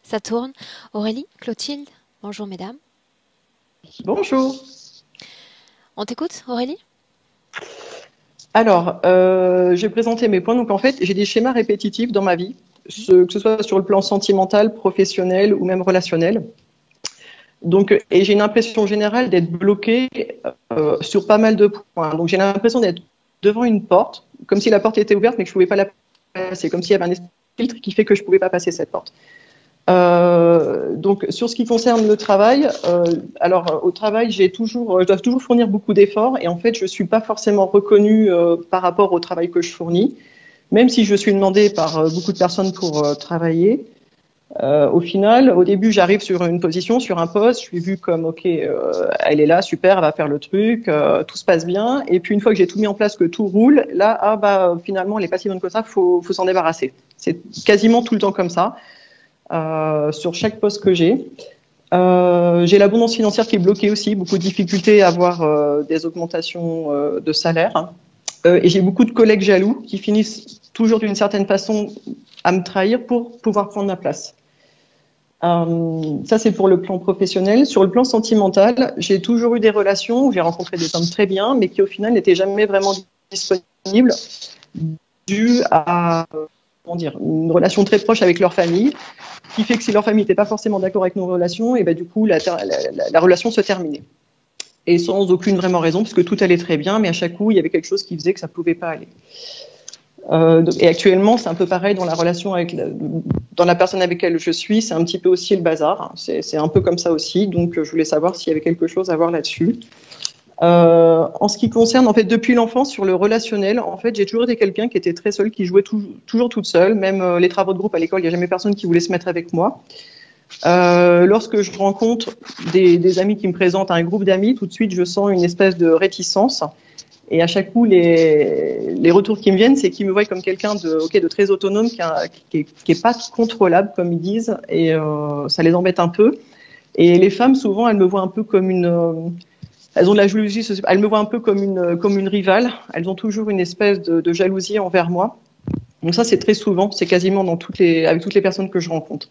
Ça tourne. Aurélie, Clotilde, bonjour mesdames. Bonjour. On t'écoute, Aurélie? Alors, je vais présenter mes points. Donc, en fait, j'ai des schémas répétitifs dans ma vie, que ce soit sur le plan sentimental, professionnel ou même relationnel. Donc, et j'ai une impression générale d'être bloquée sur pas mal de points. Donc, j'ai l'impression d'être devant une porte, comme si la porte était ouverte, mais que je ne pouvais pas la passer, comme s'il y avait un filtre qui fait que je ne pouvais pas passer cette porte. Donc, sur ce qui concerne le travail, alors au travail, je dois toujours fournir beaucoup d'efforts et en fait, je suis pas forcément reconnue par rapport au travail que je fournis, même si je suis demandée par beaucoup de personnes pour travailler. Au final, au début, j'arrive sur une position, sur un poste, je suis vue comme ok, elle est là, super, elle va faire le truc, tout se passe bien. Et puis une fois que j'ai tout mis en place, que tout roule, là, finalement, elle est pas si bonne que ça, faut s'en débarrasser. C'est quasiment tout le temps comme ça. Sur chaque poste que j'ai. J'ai l'abondance financière qui est bloquée aussi, beaucoup de difficultés à avoir des augmentations de salaire. Et j'ai beaucoup de collègues jaloux qui finissent toujours d'une certaine façon à me trahir pour pouvoir prendre ma place. Ça, c'est pour le plan professionnel. Sur le plan sentimental, j'ai toujours eu des relations où j'ai rencontré des hommes très bien, mais qui au final n'étaient jamais vraiment disponibles dû à une relation très proche avec leur famille, qui fait que si leur famille n'était pas forcément d'accord avec nos relations, et ben du coup la relation se terminait. Et sans aucune vraiment raison, parce que tout allait très bien, mais à chaque coup il y avait quelque chose qui faisait que ça ne pouvait pas aller. Et actuellement c'est un peu pareil dans la relation dans la personne avec laquelle je suis, c'est un petit peu aussi le bazar. C'est un peu comme ça aussi, donc je voulais savoir s'il y avait quelque chose à voir là-dessus. En ce qui concerne, en fait, depuis l'enfance, sur le relationnel, en fait, j'ai toujours été quelqu'un qui était très seul, qui jouait toujours toute seule. Même les travaux de groupe à l'école, il n'y a jamais personne qui voulait se mettre avec moi. Lorsque je rencontre des amis qui me présentent un groupe d'amis, tout de suite, je sens une espèce de réticence. Et à chaque coup, les retours qui me viennent, c'est qu'ils me voient comme quelqu'un de très autonome, qui est pas contrôlable, comme ils disent, et ça les embête un peu. Et les femmes, souvent, elles me voient un peu comme elles ont de la jalousie, elles me voient un peu comme une rivale. Elles ont toujours une espèce de jalousie envers moi. Donc ça, c'est très souvent, c'est quasiment avec toutes les personnes que je rencontre.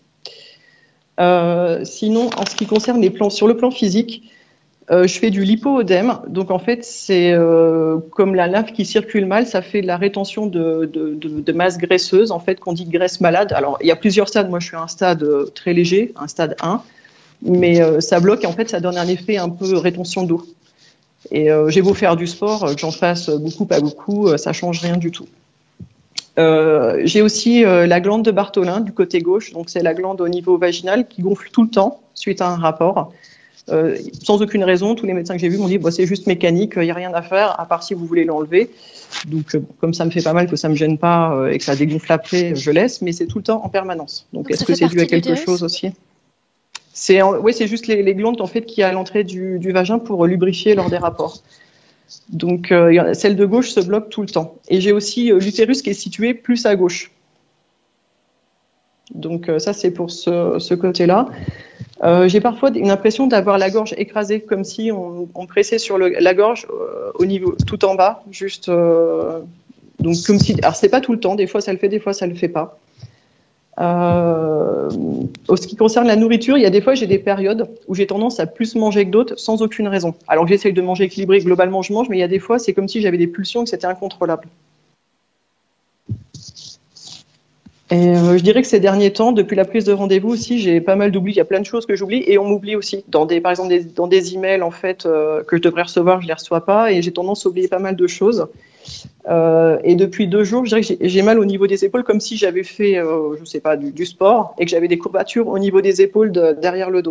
Sinon, en ce qui concerne sur le plan physique, je fais du lipo-œdème. Donc en fait, c'est comme la lymphe qui circule mal, ça fait de la rétention de masse graisseuse, en fait, qu'on dit graisse malade. Alors, il y a plusieurs stades. Moi, je suis à un stade très léger, un stade 1. Mais ça bloque et en fait ça donne un effet un peu rétention d'eau. Et j'ai beau faire du sport, que j'en fasse beaucoup, pas beaucoup, ça change rien du tout. J'ai aussi la glande de Bartholin du côté gauche, donc c'est la glande au niveau vaginal qui gonfle tout le temps suite à un rapport. Sans aucune raison, tous les médecins que j'ai vus m'ont dit c'est juste mécanique, il n'y a rien à faire, à part si vous voulez l'enlever. Donc comme ça me fait pas mal, que ça me gêne pas et que ça dégonfle après, je laisse, mais c'est tout le temps en permanence. Donc est-ce que c'est dû à quelque chose aussi ? Oui, c'est juste les glandes en fait qui à l'entrée du vagin pour lubrifier lors des rapports. Donc celle de gauche se bloque tout le temps. Et j'ai aussi l'utérus qui est situé plus à gauche. Donc ça c'est pour ce côté-là. J'ai parfois une impression d'avoir la gorge écrasée, comme si on pressait sur la gorge au niveau tout en bas, juste. Donc comme si. Alors c'est pas tout le temps. Des fois ça le fait, des fois ça le fait pas. En ce qui concerne la nourriture, il y a des fois j'ai des périodes où j'ai tendance à plus manger que d'autres sans aucune raison. Alors que j'essaye de manger équilibré, globalement je mange, mais il y a des fois c'est comme si j'avais des pulsions et que c'était incontrôlable. Et je dirais que ces derniers temps, depuis la prise de rendez-vous aussi, j'ai pas mal d'oubli. Il y a plein de choses que j'oublie et on m'oublie aussi. Par exemple, dans des emails en fait que je devrais recevoir, je les reçois pas et j'ai tendance à oublier pas mal de choses. Et depuis 2 jours, je dirais que j'ai mal au niveau des épaules, comme si j'avais fait, je sais pas, du sport et que j'avais des courbatures au niveau des épaules derrière le dos.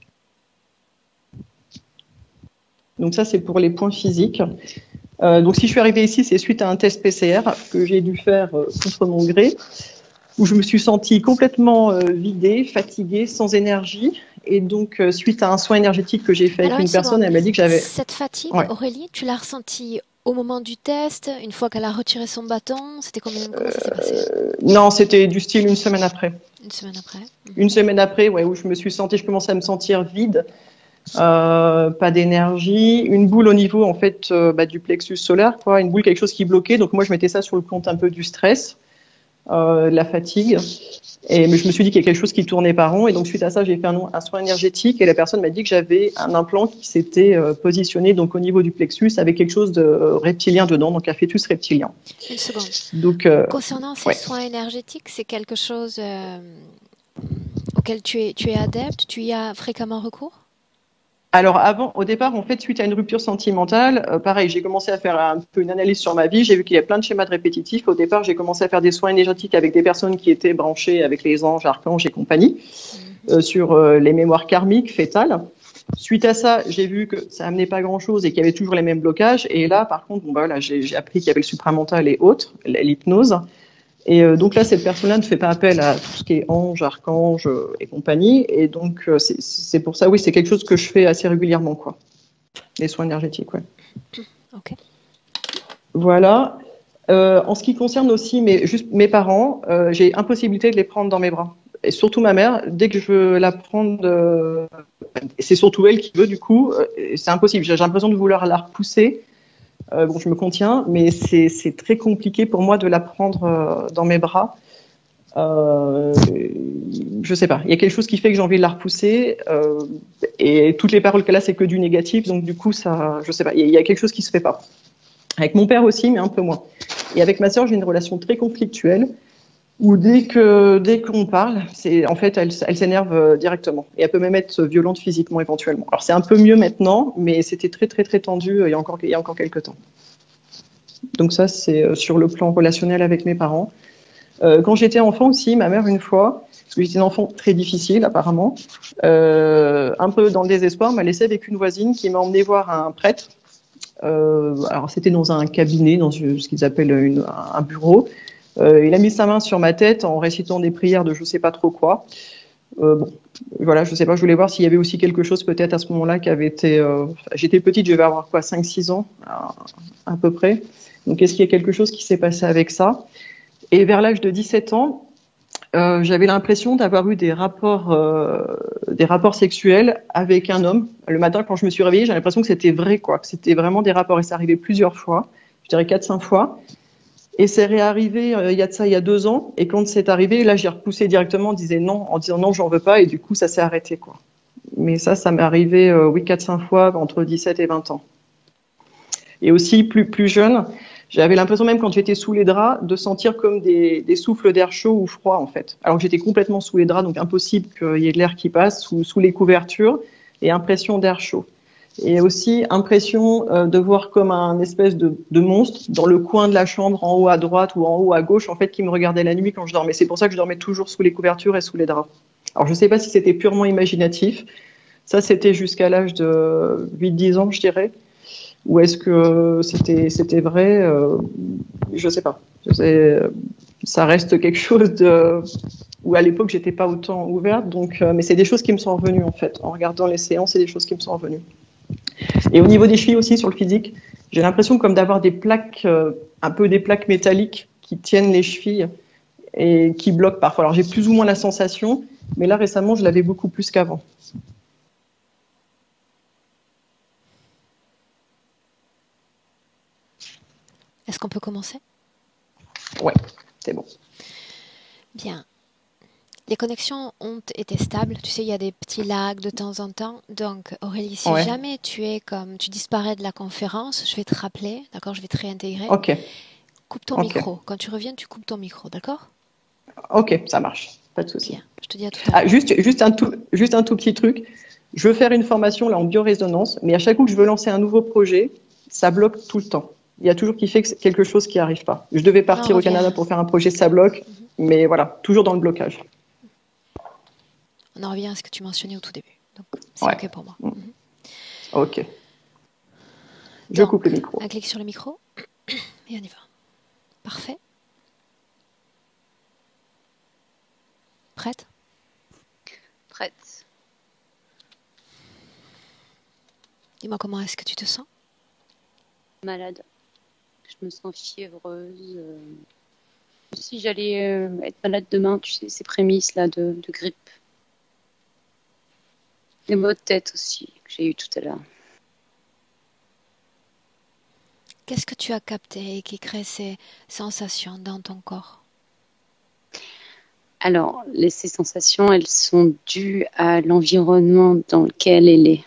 Donc ça, c'est pour les points physiques. Donc si je suis arrivée ici, c'est suite à un test PCR que j'ai dû faire contre mon gré, où je me suis sentie complètement vidée, fatiguée, sans énergie. Et donc, suite à un soin énergétique que j'ai fait avec une personne, elle m'a dit que j'avais... Cette fatigue, Ouais. Aurélie, tu l'as ressentie au moment du test, une fois qu'elle a retiré son bâton? Comment ça s'est passé? Non, c'était du style une semaine après. Une semaine après. Une semaine après, ouais, où je commençais à me sentir vide, pas d'énergie, une boule au niveau en fait du plexus solaire, quoi, une boule, quelque chose qui bloquait. Donc moi, je mettais ça sur le compte un peu du stress, de la fatigue. Mais je me suis dit qu'il y a quelque chose qui tournait pas rond. Et donc, suite à ça, j'ai fait un soin énergétique et la personne m'a dit que j'avais un implant qui s'était positionné donc, au niveau du plexus avec quelque chose de reptilien dedans, donc un fœtus reptilien. Une seconde. Donc, Concernant ces ouais. soins énergétiques, c'est quelque chose auquel tu es adepte, tu y as fréquemment recours? Alors avant, au départ, en fait, suite à une rupture sentimentale, pareil, j'ai commencé à faire un peu une analyse sur ma vie. J'ai vu qu'il y a plein de schémas de répétitifs. Au départ, j'ai commencé à faire des soins énergétiques avec des personnes qui étaient branchées avec les anges, archanges et compagnie, sur les mémoires karmiques, fétales. Suite à ça, j'ai vu que ça amenait pas grand-chose et qu'il y avait toujours les mêmes blocages. Et là, par contre, bon, bah, voilà, j'ai appris qu'il y avait le supramental et autres, l'hypnose. Et donc là, cette personne-là ne fait pas appel à tout ce qui est ange, archange et compagnie. Et donc, c'est pour ça, oui, c'est quelque chose que je fais assez régulièrement, quoi. Les soins énergétiques, ouais. Ok. Voilà. En ce qui concerne aussi juste mes parents, j'ai impossibilité de les prendre dans mes bras. Et surtout ma mère, dès que je veux la prendre, c'est surtout elle qui veut, du coup, c'est impossible. J'ai l'impression de vouloir la repousser. Bon, je me contiens, mais c'est très compliqué pour moi de la prendre dans mes bras. Je sais pas. Il y a quelque chose qui fait que j'ai envie de la repousser. Et toutes les paroles qu'elle a, c'est que du négatif. Donc, du coup, ça, je sais pas. Il y a quelque chose qui se fait pas. Avec mon père aussi, mais un peu moins. Et avec ma sœur, j'ai une relation très conflictuelle où dès qu'on parle, en fait, elle s'énerve directement. Et elle peut même être violente physiquement éventuellement. Alors, c'est un peu mieux maintenant, mais c'était très, très, très tendu il y a encore quelques temps. Donc ça, c'est sur le plan relationnel avec mes parents. Quand j'étais enfant aussi, ma mère, une fois, parce que j'étais un enfant très difficile apparemment, un peu dans le désespoir, m'a laissé avec une voisine qui m'a emmené voir un prêtre. Alors c'était dans un cabinet, dans ce qu'ils appellent un bureau. Il a mis sa main sur ma tête en récitant des prières de je sais pas trop quoi. Bon, voilà, je sais pas, je voulais voir s'il y avait aussi quelque chose peut-être à ce moment-là qui avait été... j'étais petite, je vais avoir quoi, 5-6 ans à peu près. Donc est-ce qu'il y a quelque chose qui s'est passé avec ça? Et vers l'âge de 17 ans, j'avais l'impression d'avoir eu des rapports sexuels avec un homme. Le matin, quand je me suis réveillée, j'ai l'impression que c'était vrai, quoi, que c'était vraiment des rapports. Et ça arrivait plusieurs fois, je dirais 4-5 fois. Et c'est réarrivé il y a de ça, il y a 2 ans. Et quand c'est arrivé, là, j'ai repoussé directement, en disant non, j'en veux pas. Et du coup, ça s'est arrêté, quoi. Mais ça m'est arrivé, oui, 4-5 fois entre 17 et 20 ans. Et aussi, plus jeune, j'avais l'impression, même quand j'étais sous les draps, de sentir comme des souffles d'air chaud ou froid, en fait. Alors que j'étais complètement sous les draps, donc impossible qu'il y ait de l'air qui passe sous les couvertures, et impression d'air chaud. Et aussi impression de voir comme un espèce de monstre dans le coin de la chambre, en haut à droite ou en haut à gauche, en fait, qui me regardait la nuit quand je dormais. C'est pour ça que je dormais toujours sous les couvertures et sous les draps. Alors je ne sais pas si c'était purement imaginatif. Ça, c'était jusqu'à l'âge de 8-10 ans, je dirais. Ou est-ce que c'était vrai? Je sais pas. Ça reste quelque chose de où à l'époque j'étais pas autant ouverte. Donc, mais c'est des choses qui me sont revenues en fait. En regardant les séances, c'est des choses qui me sont revenues. Et au niveau des chevilles aussi sur le physique, j'ai l'impression comme d'avoir des plaques, un peu des plaques métalliques qui tiennent les chevilles et qui bloquent parfois. Alors j'ai plus ou moins la sensation, mais là récemment je l'avais beaucoup plus qu'avant. Est-ce qu'on peut commencer? Ouais, c'est bon. Bien. Les connexions ont été stables. Tu sais, il y a des petits lags de temps en temps. Donc, Aurélie, si Ouais. jamais tu disparais de la conférence, je vais te rappeler, d'accord? Je vais te réintégrer. Ok. Coupe ton Ok. micro. Quand tu reviens, tu coupes ton micro, d'accord? Ok, ça marche. Pas de souci. Bien. Je te dis à tout à l'heure. Ah, juste un tout petit truc. Je veux faire une formation là en biorésonance, mais à chaque coup que je veux lancer un nouveau projet, ça bloque tout le temps. Il y a toujours quelque chose qui n'arrive pas. Je devais Ah, on partir au revient. Canada pour faire un projet, ça bloque, mais voilà, toujours dans le blocage. On en revient à ce que tu mentionnais au tout début. Donc, c'est Ouais. OK pour moi. Ok. Je coupe le Donc, micro. un clic sur le micro et on y va. Parfait. Prête? Prête. Dis-moi comment est-ce que tu te sens? Malade. Je me sens fiévreuse. Si j'allais être malade demain, tu sais, ces prémices là de grippe. Les maux de tête aussi que j'ai eu tout à l'heure. Qu'est-ce que tu as capté et qui crée ces sensations dans ton corps? Alors, ces sensations, elles sont dues à l'environnement dans lequel elle est.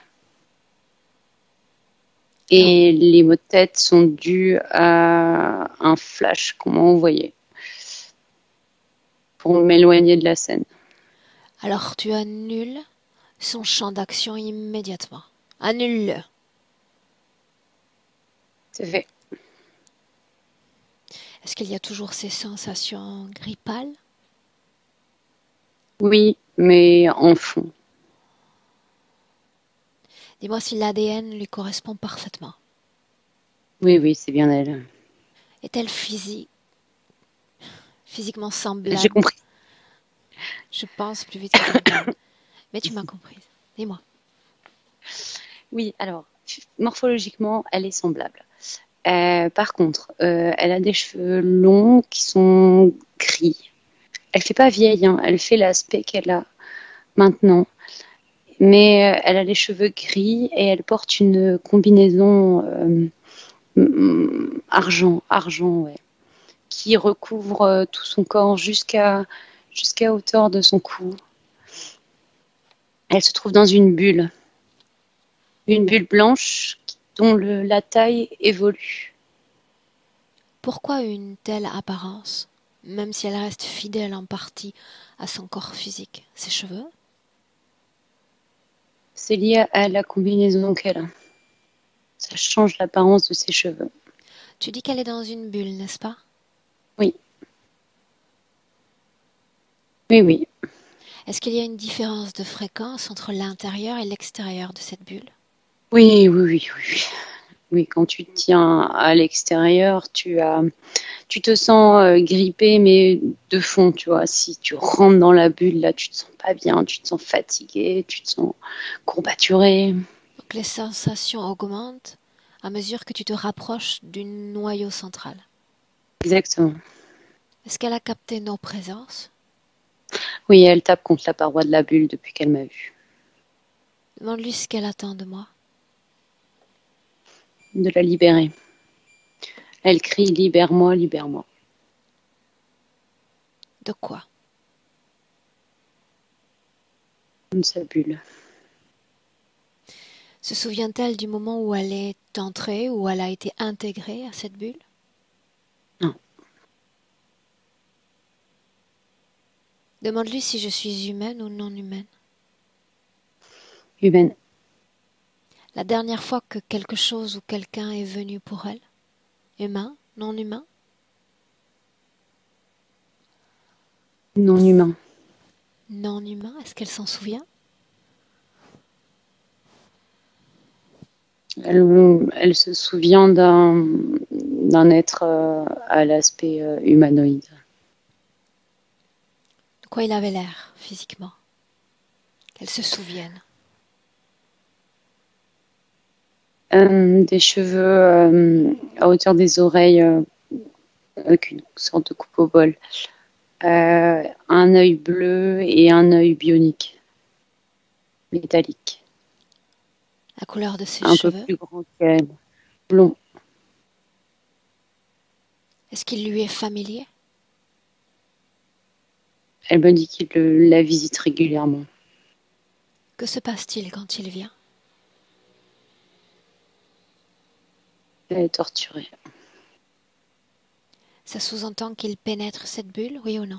Alors, Et les maux de tête sont dus à un flash qu'on m'a envoyé pour m'éloigner de la scène. alors tu annules son champ d'action immédiatement. Annule-le. C'est fait. Est-ce qu'il y a toujours ces sensations gris pâle? Oui, mais en fond. Dis-moi si l'ADN lui correspond parfaitement. Oui, oui, c'est bien elle. Est-elle physiquement J'ai semblable? compris. Je pense plus vite que je ne parle. Mais tu m'as comprise. Dis-moi. Oui, alors, morphologiquement, elle est semblable. Par contre, elle a des cheveux longs qui sont gris. Elle fait pas vieille, hein, elle fait l'aspect qu'elle a maintenant. Mais elle a les cheveux gris et elle porte une combinaison argent, ouais, qui recouvre tout son corps jusqu'à hauteur de son cou. Elle se trouve dans une bulle blanche dont la taille évolue. Pourquoi une telle apparence, même si elle reste fidèle en partie à son corps physique? Ses cheveux? C'est lié à la combinaison qu'elle a. Ça change l'apparence de ses cheveux. Tu dis qu'elle est dans une bulle, n'est-ce pas? Oui, oui, oui. Est-ce qu'il y a une différence de fréquence entre l'intérieur et l'extérieur de cette bulle? Oui, oui, oui, oui, oui. Oui, quand tu te tiens à l'extérieur, tu te sens grippé, mais de fond, tu vois. Si tu rentres dans la bulle, là, tu te sens pas bien, tu te sens fatigué, tu te sens courbaturé. Donc les sensations augmentent à mesure que tu te rapproches du noyau central. Exactement. Est-ce qu'elle a capté nos présences? Oui, elle tape contre la paroi de la bulle depuis qu'elle m'a vue. Demande-lui ce qu'elle attend de moi. De la libérer. Elle crie libère-moi, libère-moi. De quoi? De sa bulle. Se souvient-elle du moment où elle est entrée, où elle a été intégrée à cette bulle? Non, Demande-lui si je suis humaine ou non humaine. humaine. La dernière fois que quelque chose ou quelqu'un est venu pour elle? Humain? Non humain? Non humain. Non humain? Est-ce qu'elle s'en souvient? Elle se souvient d'un être à l'aspect humanoïde. De quoi il avait l'air, physiquement? Qu'elle se souvienne. Des cheveux à hauteur des oreilles, avec une sorte de coupe au bol. Un œil bleu et un œil bionique, métallique. La couleur de ses Un peu cheveux? plus grand qu'elle. Blond. Est-ce qu'il lui est familier? Elle me dit qu'il la visite régulièrement. Que se passe-t-il quand il vient? Elle est torturée. Ça sous-entend qu'il pénètre cette bulle, oui ou non?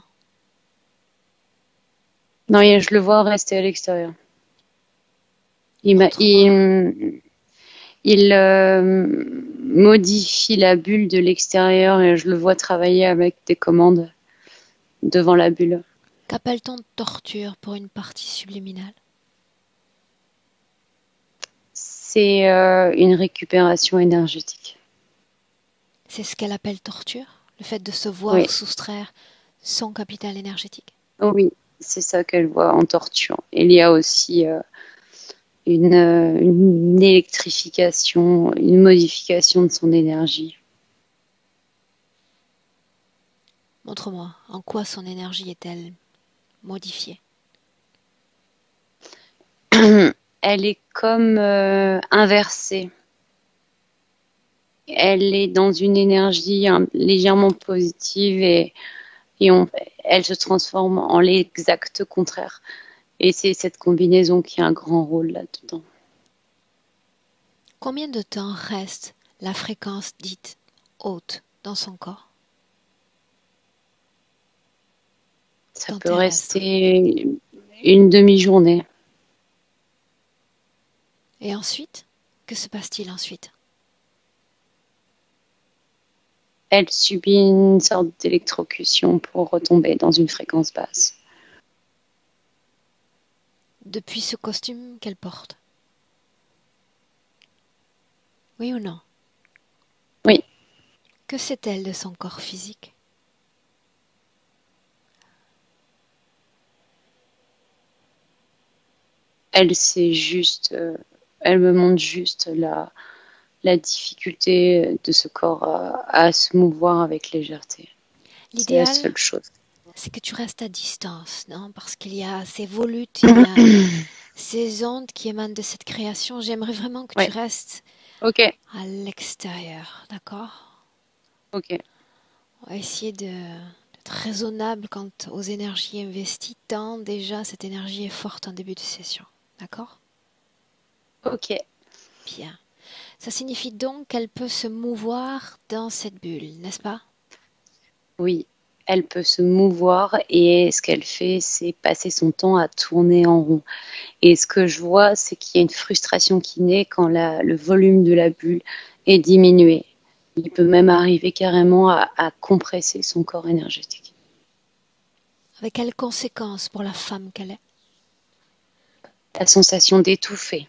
Non, je le vois rester à l'extérieur. Montre-moi. Il modifie la bulle de l'extérieur et je le vois travailler avec des commandes devant la bulle. Qu'appelle-t-on torture pour une partie subliminale? C'est une récupération énergétique. C'est ce qu'elle appelle torture? Le fait de se Oui, voir soustraire son capital énergétique? oh oui, c'est ça qu'elle voit en torture. Il y a aussi une électrification, une modification de son énergie. Montre-moi, en quoi son énergie est-elle modifiée? Elle est comme inversée. Elle est dans une énergie légèrement positive et elle se transforme en l'exact contraire. Et c'est cette combinaison qui a un grand rôle là-dedans. Combien de temps reste la fréquence dite haute dans son corps, Ça dans peut terrestre? rester une demi-journée. Et ensuite, que se passe-t-il ensuite? Elle subit une sorte d'électrocution pour retomber dans une fréquence basse. Depuis ce costume qu'elle porte? Oui ou non? Oui, Que sait-elle de son corps physique? elle sait juste, elle me montre juste la difficulté de ce corps à se mouvoir avec légèreté. C'est la L'idéal, seule chose. c'est que tu restes à distance, non? Parce qu'il y a ces volutes, il y a ces ondes qui émanent de cette création. J'aimerais vraiment que tu Ouais, restes ok, à l'extérieur, d'accord? ok, On va essayer d'être raisonnable quant aux énergies investies, tant déjà cette énergie est forte en début de session, d'accord? ok. Bien. Ça signifie donc qu'elle peut se mouvoir dans cette bulle, n'est-ce pas? Oui, elle peut se mouvoir et ce qu'elle fait, c'est passer son temps à tourner en rond. Et ce que je vois, c'est qu'il y a une frustration qui naît quand le volume de la bulle est diminué. Il peut même arriver carrément à compresser son corps énergétique. Avec quelles conséquences pour la femme qu'elle est? La sensation d'étouffer,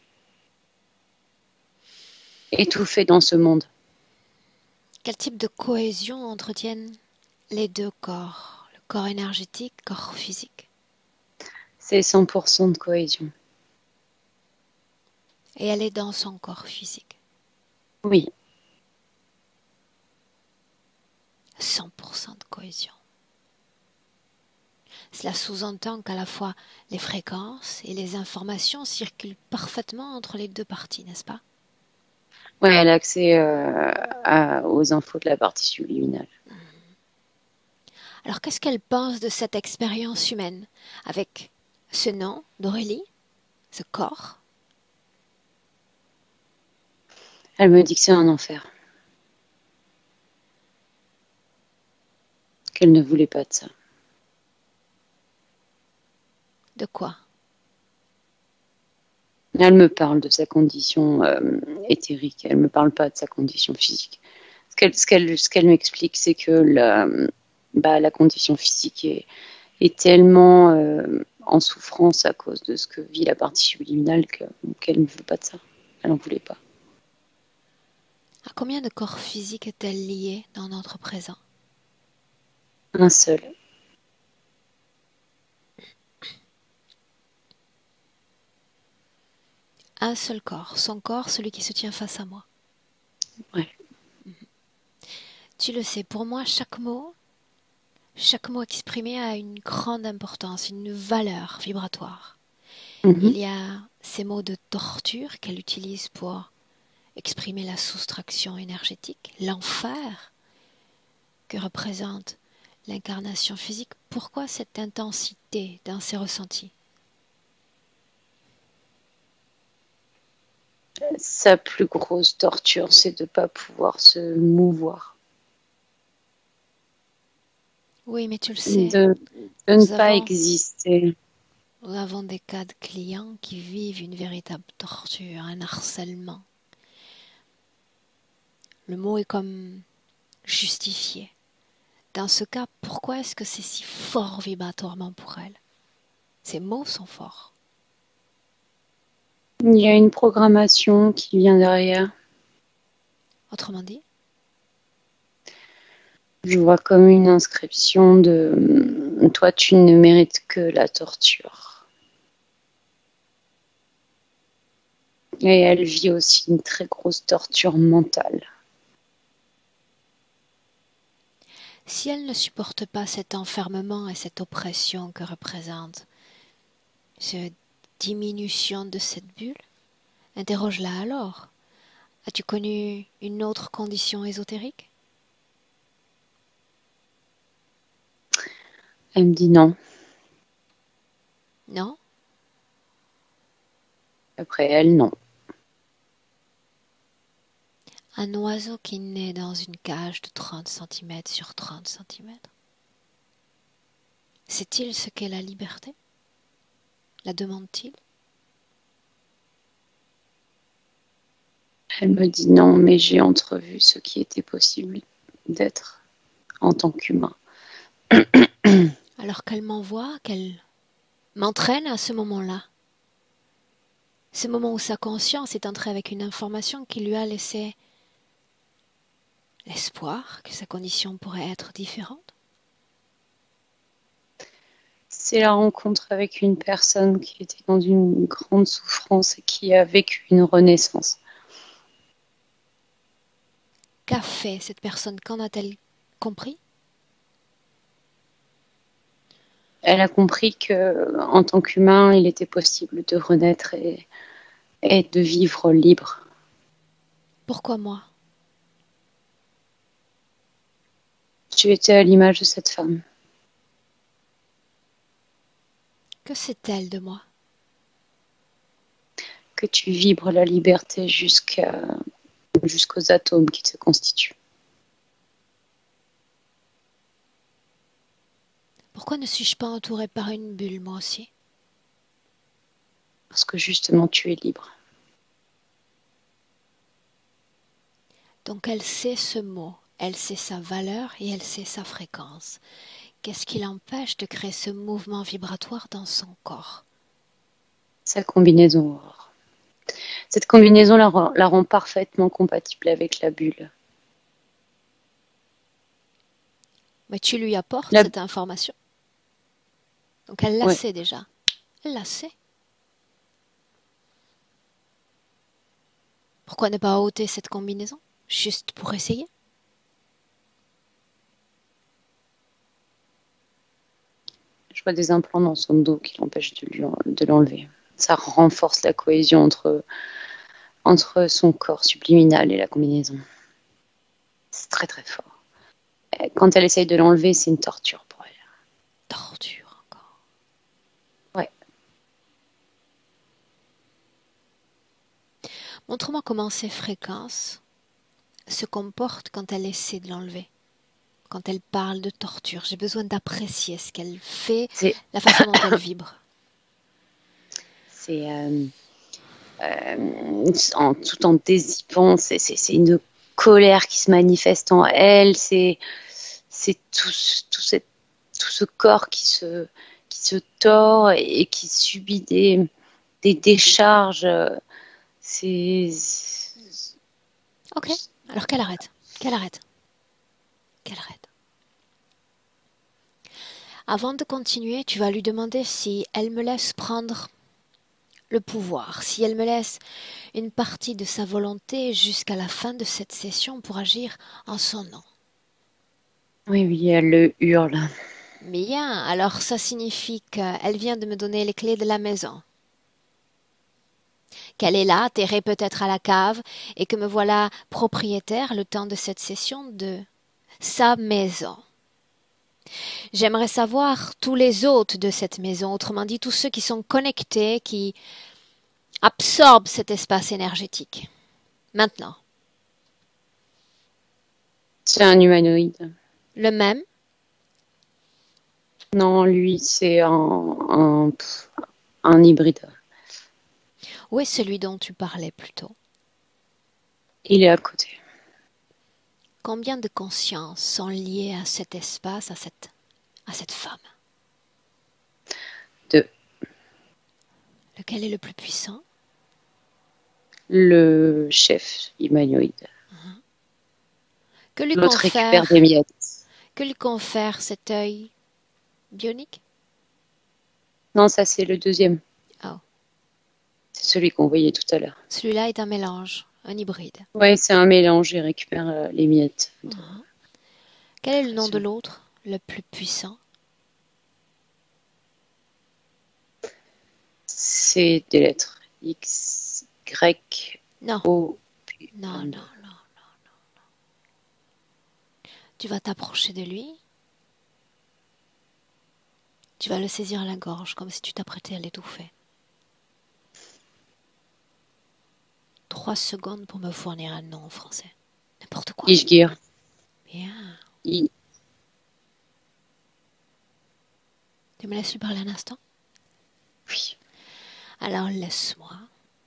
étouffer dans ce monde. Quel type de cohésion entretiennent les deux corps, le corps énergétique, corps physique? C'est 100% de cohésion. Et elle est dans son corps physique. Oui, 100% de cohésion. Cela sous-entend qu'à la fois les fréquences et les informations circulent parfaitement entre les deux parties, n'est-ce pas? ouais, elle a accès aux infos de la partie subliminale. Alors qu'est-ce qu'elle pense de cette expérience humaine avec ce nom d'Aurélie, ce corps? Elle me dit que c'est un enfer, qu'elle ne voulait pas de ça. De quoi? Elle me parle de sa condition éthérique, elle ne me parle pas de sa condition physique. Ce qu'elle m'explique, c'est que la condition physique est tellement en souffrance à cause de ce que vit la partie subliminale qu'elle ne veut pas de ça. Elle n'en voulait pas. À combien de corps physiques est-elle liée dans notre présent? Un seul. Un seul corps, son corps, celui qui se tient face à moi. Ouais. Tu le sais, pour moi, chaque mot exprimé a une grande importance, une valeur vibratoire. Mhm. Il y a ces mots de torture qu'elle utilise pour exprimer la soustraction énergétique, l'enfer que représente l'incarnation physique. Pourquoi cette intensité dans ses ressentis? Sa plus grosse torture, c'est de ne pas pouvoir se mouvoir, Oui, mais tu le sais, de ne nous pas avons, exister. nous avons des cas de clients qui vivent une véritable torture, un harcèlement. Le mot est comme justifié. Dans ce cas, pourquoi est-ce que c'est si fort vibratoirement pour elle? Ces mots sont forts. Il y a une programmation qui vient derrière. Autrement dit, Je vois comme une inscription de toi, tu ne mérites que la torture. Et elle vit aussi une très grosse torture mentale. si elle ne supporte pas cet enfermement et cette oppression que représente cette diminution de cette bulle, interroge-la alors. As-tu connu une autre condition ésotérique? Elle me dit non. Non? Après elle, non. Un oiseau qui naît dans une cage de 30 centimètres sur 30 centimètres. Sait-il ce qu'est la liberté? La demande-t-il? Elle me dit non, mais j'ai entrevu ce qui était possible d'être en tant qu'humain. Alors qu'elle m'envoie, qu'elle m'entraîne à ce moment-là. Ce moment où sa conscience est entrée avec une information qui lui a laissé l'espoir que sa condition pourrait être différente. C'est la rencontre avec une personne qui était dans une grande souffrance et qui a vécu une renaissance. Qu'a fait cette personne? Qu'en a-t-elle compris? Elle a compris que, en tant qu'humain, il était possible de renaître et de vivre libre. Pourquoi moi? Tu étais à l'image de cette femme. Que sait-elle de moi? Que tu vibres la liberté jusqu'aux atomes qui te constituent. Pourquoi ne suis-je pas entourée par une bulle, moi aussi? Parce que justement, tu es libre. Donc elle sait ce mot, elle sait sa valeur et elle sait sa fréquence. Qu'est-ce qui l'empêche de créer ce mouvement vibratoire dans son corps? Sa combinaison aurore. Cette combinaison la rend parfaitement compatible avec la bulle. Mais tu lui apportes cette information. Donc elle la sait déjà. Elle la sait. Pourquoi ne pas ôter cette combinaison? Juste pour essayer? Je vois des implants dans son dos qui l'empêchent de l'enlever. Ça renforce la cohésion entre son corps subliminal et la combinaison. C'est très très fort. Quand elle essaye de l'enlever, c'est une torture pour elle. Torture encore. Ouais. Montre-moi comment ces fréquences se comportent quand elle essaie de l'enlever. Quand elle parle de torture, j'ai besoin d'apprécier ce qu'elle fait, la façon dont elle vibre. C'est tout en désipant, c'est une colère qui se manifeste en elle, c'est tout ce corps qui se tord et qui subit des décharges. C'est... Ok, alors qu'elle arrête. Qu'elle arrête. Qu'elle arrête. Avant de continuer, tu vas lui demander si elle me laisse prendre le pouvoir, si elle me laisse une partie de sa volonté jusqu'à la fin de cette session pour agir en son nom. Oui, elle le hurle. Bien, alors ça signifie qu'elle vient de me donner les clés de la maison. Qu'elle est là, atterrée peut-être à la cave, et que me voilà propriétaire le temps de cette session de sa maison. J'aimerais savoir tous les hôtes de cette maison, autrement dit tous ceux qui sont connectés, qui absorbent cet espace énergétique. Maintenant. C'est un humanoïde. Le même? Non, lui, c'est un hybride. Où est celui dont tu parlais plus tôt? Il est à côté. Combien de consciences sont liées à cet espace, à cette femme? 2. Lequel est le plus puissant? Le chef humanoïde. Que lui L'autre confère, récupère des miettes. que lui confère cet œil bionique? Non, ça c'est le deuxième. Oh. C'est celui qu'on voyait tout à l'heure. Celui-là est un mélange, un hybride. Ouais, c'est un mélange, il récupère les miettes. Quel est le nom de l'autre, le plus puissant? C'est des lettres X, Y, Non. O. Non. Tu vas t'approcher de lui. Tu vas le saisir à la gorge comme si tu t'apprêtais à l'étouffer. 3 secondes pour me fournir un nom en français. N'importe quoi. Ishgir. Bien. I- Tu me laisses lui parler un instant? Oui. Alors laisse-moi.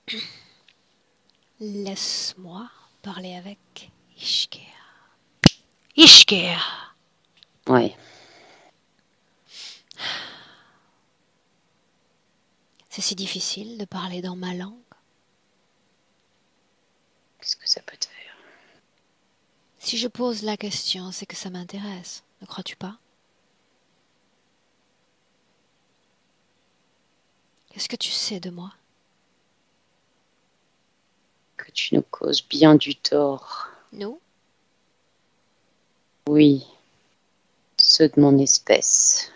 Laisse-moi parler avec Ishgir. Ishgir! Ouais. C'est si difficile de parler dans ma langue. Qu'est-ce que ça peut te faire? Si je pose la question, c'est que ça m'intéresse. Ne crois-tu pas? Qu'est-ce que tu sais de moi? Que tu nous causes bien du tort. Nous? Oui. Ceux de mon espèce.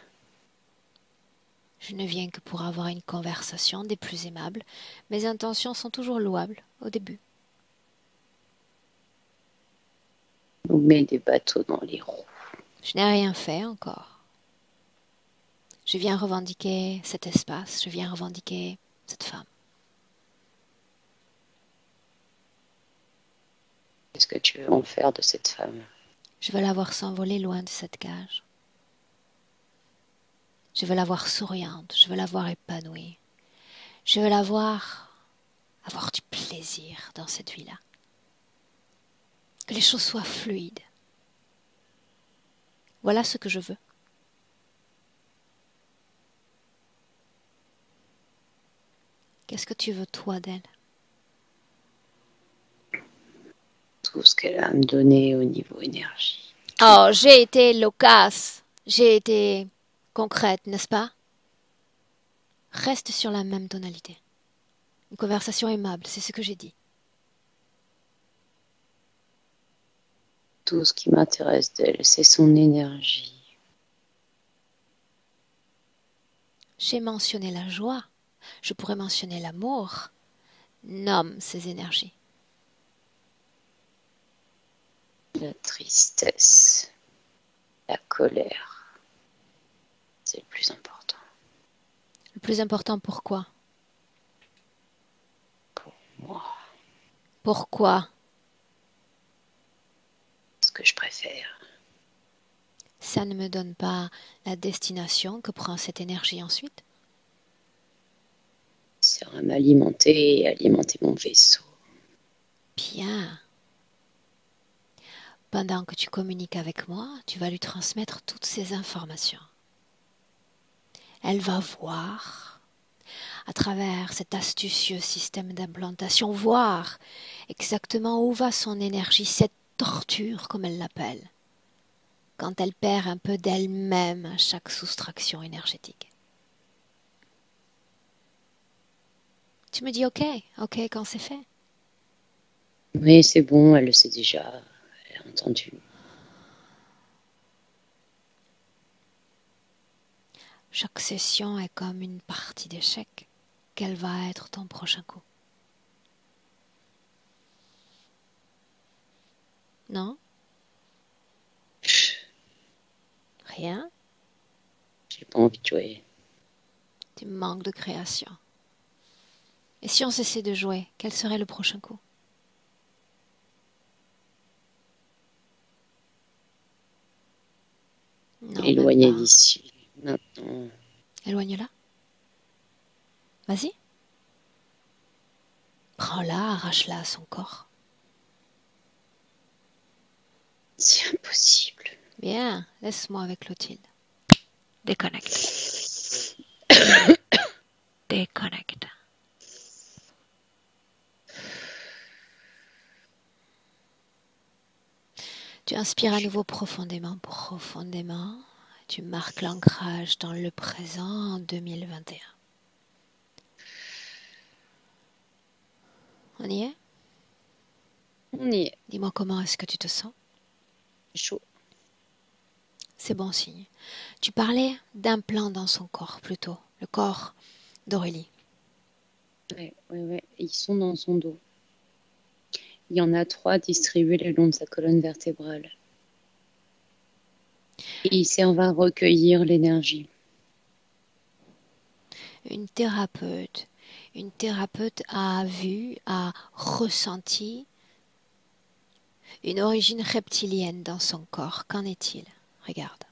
Je ne viens que pour avoir une conversation des plus aimables. Mes intentions sont toujours louables au début. Nous met des bateaux dans les roues. Je n'ai rien fait encore. Je viens revendiquer cet espace, je viens revendiquer cette femme. Qu'est-ce que tu veux en faire de cette femme? Je veux la voir s'envoler loin de cette cage. Je veux la voir souriante, je veux la voir épanouie. Je veux la voir avoir du plaisir dans cette vie-là. Que les choses soient fluides. Voilà ce que je veux. Qu'est-ce que tu veux, toi, d'elle? Tout ce qu'elle a à me donner au niveau énergie. Oh, j'ai été loquace. J'ai été concrète, n'est-ce pas? Reste sur la même tonalité. Une conversation aimable, c'est ce que j'ai dit. Tout ce qui m'intéresse d'elle, c'est son énergie. J'ai mentionné la joie. Je pourrais mentionner l'amour. Nomme ces énergies. La tristesse, la colère, c'est le plus important. Le plus important, pourquoi? Pour moi, Pourquoi? ce que je préfère. Ça ne me donne pas la destination que prend cette énergie ensuite? C'est à m'alimenter et alimenter mon vaisseau. Bien. Pendant que tu communiques avec moi, tu vas lui transmettre toutes ces informations. Elle va voir, à travers cet astucieux système d'implantation, voir exactement où va son énergie, cette torture comme elle l'appelle, quand elle perd un peu d'elle-même à chaque soustraction énergétique. Tu me dis ok quand c'est fait. Mais c'est bon, elle le sait déjà. Elle a entendu. Chaque session est comme une partie d'échec. Quel va être ton prochain coup? Non? Rien? J'ai pas envie de jouer. Tu manques de création. Et si on cessait de jouer, quel serait le prochain coup? Non, Éloigné même pas. d'ici. Maintenant, Éloigne-la. Vas-y. Prends-la, arrache-la à son corps. c'est impossible. Bien, laisse-moi avec Clotilde. Déconnecte. Déconnecte. Tu inspires à nouveau profondément, profondément. Tu marques l'ancrage dans le présent en 2021. On y est? On y est. Dis-moi comment est-ce que tu te sens? Chaud. C'est bon signe. Tu parlais d'implants dans son corps plutôt, le corps d'Aurélie. Ouais. Ils sont dans son dos. Il y en a 3 distribués le long de sa colonne vertébrale. Et il servent à recueillir l'énergie. Une thérapeute. Une thérapeute a vu, a ressenti une origine reptilienne dans son corps. Qu'en est-il? Regarde.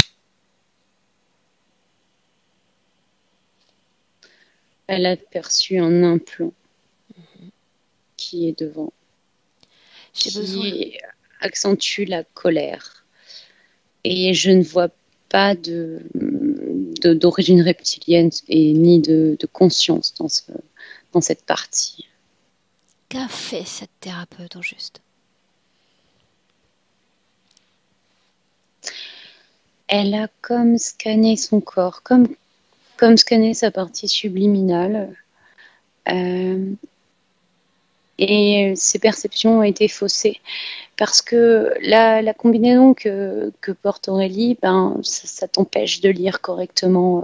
Elle a perçu un implant qui est devant, J'ai besoin. qui accentue la colère. Et je ne vois pas d'origine reptilienne et ni de conscience dans cette partie. Qu'a fait cette thérapeute au juste? Elle a comme scanné son corps, comme scanné sa partie subliminale. Et ses perceptions ont été faussées. Parce que la combinaison que porte Aurélie, ça t'empêche de lire correctement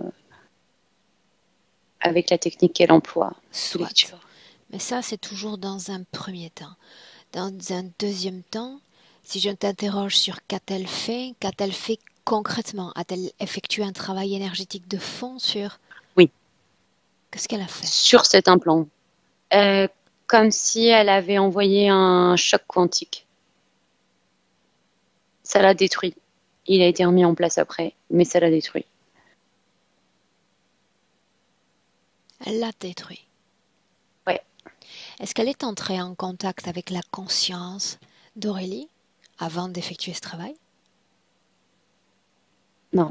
avec la technique qu'elle emploie. Soit. Mais ça, c'est toujours dans un premier temps. Dans un deuxième temps, si je t'interroge sur qu'a-t-elle fait concrètement? A-t-elle effectué un travail énergétique de fond sur... Oui. Qu'est-ce qu'elle a fait? Sur cet implant. Comme si elle avait envoyé un choc quantique. Ça l'a détruit. Il a été remis en place après, mais ça l'a détruit. Elle l'a détruit. Ouais. Est-ce qu'elle est entrée en contact avec la conscience d'Aurélie avant d'effectuer ce travail? Non.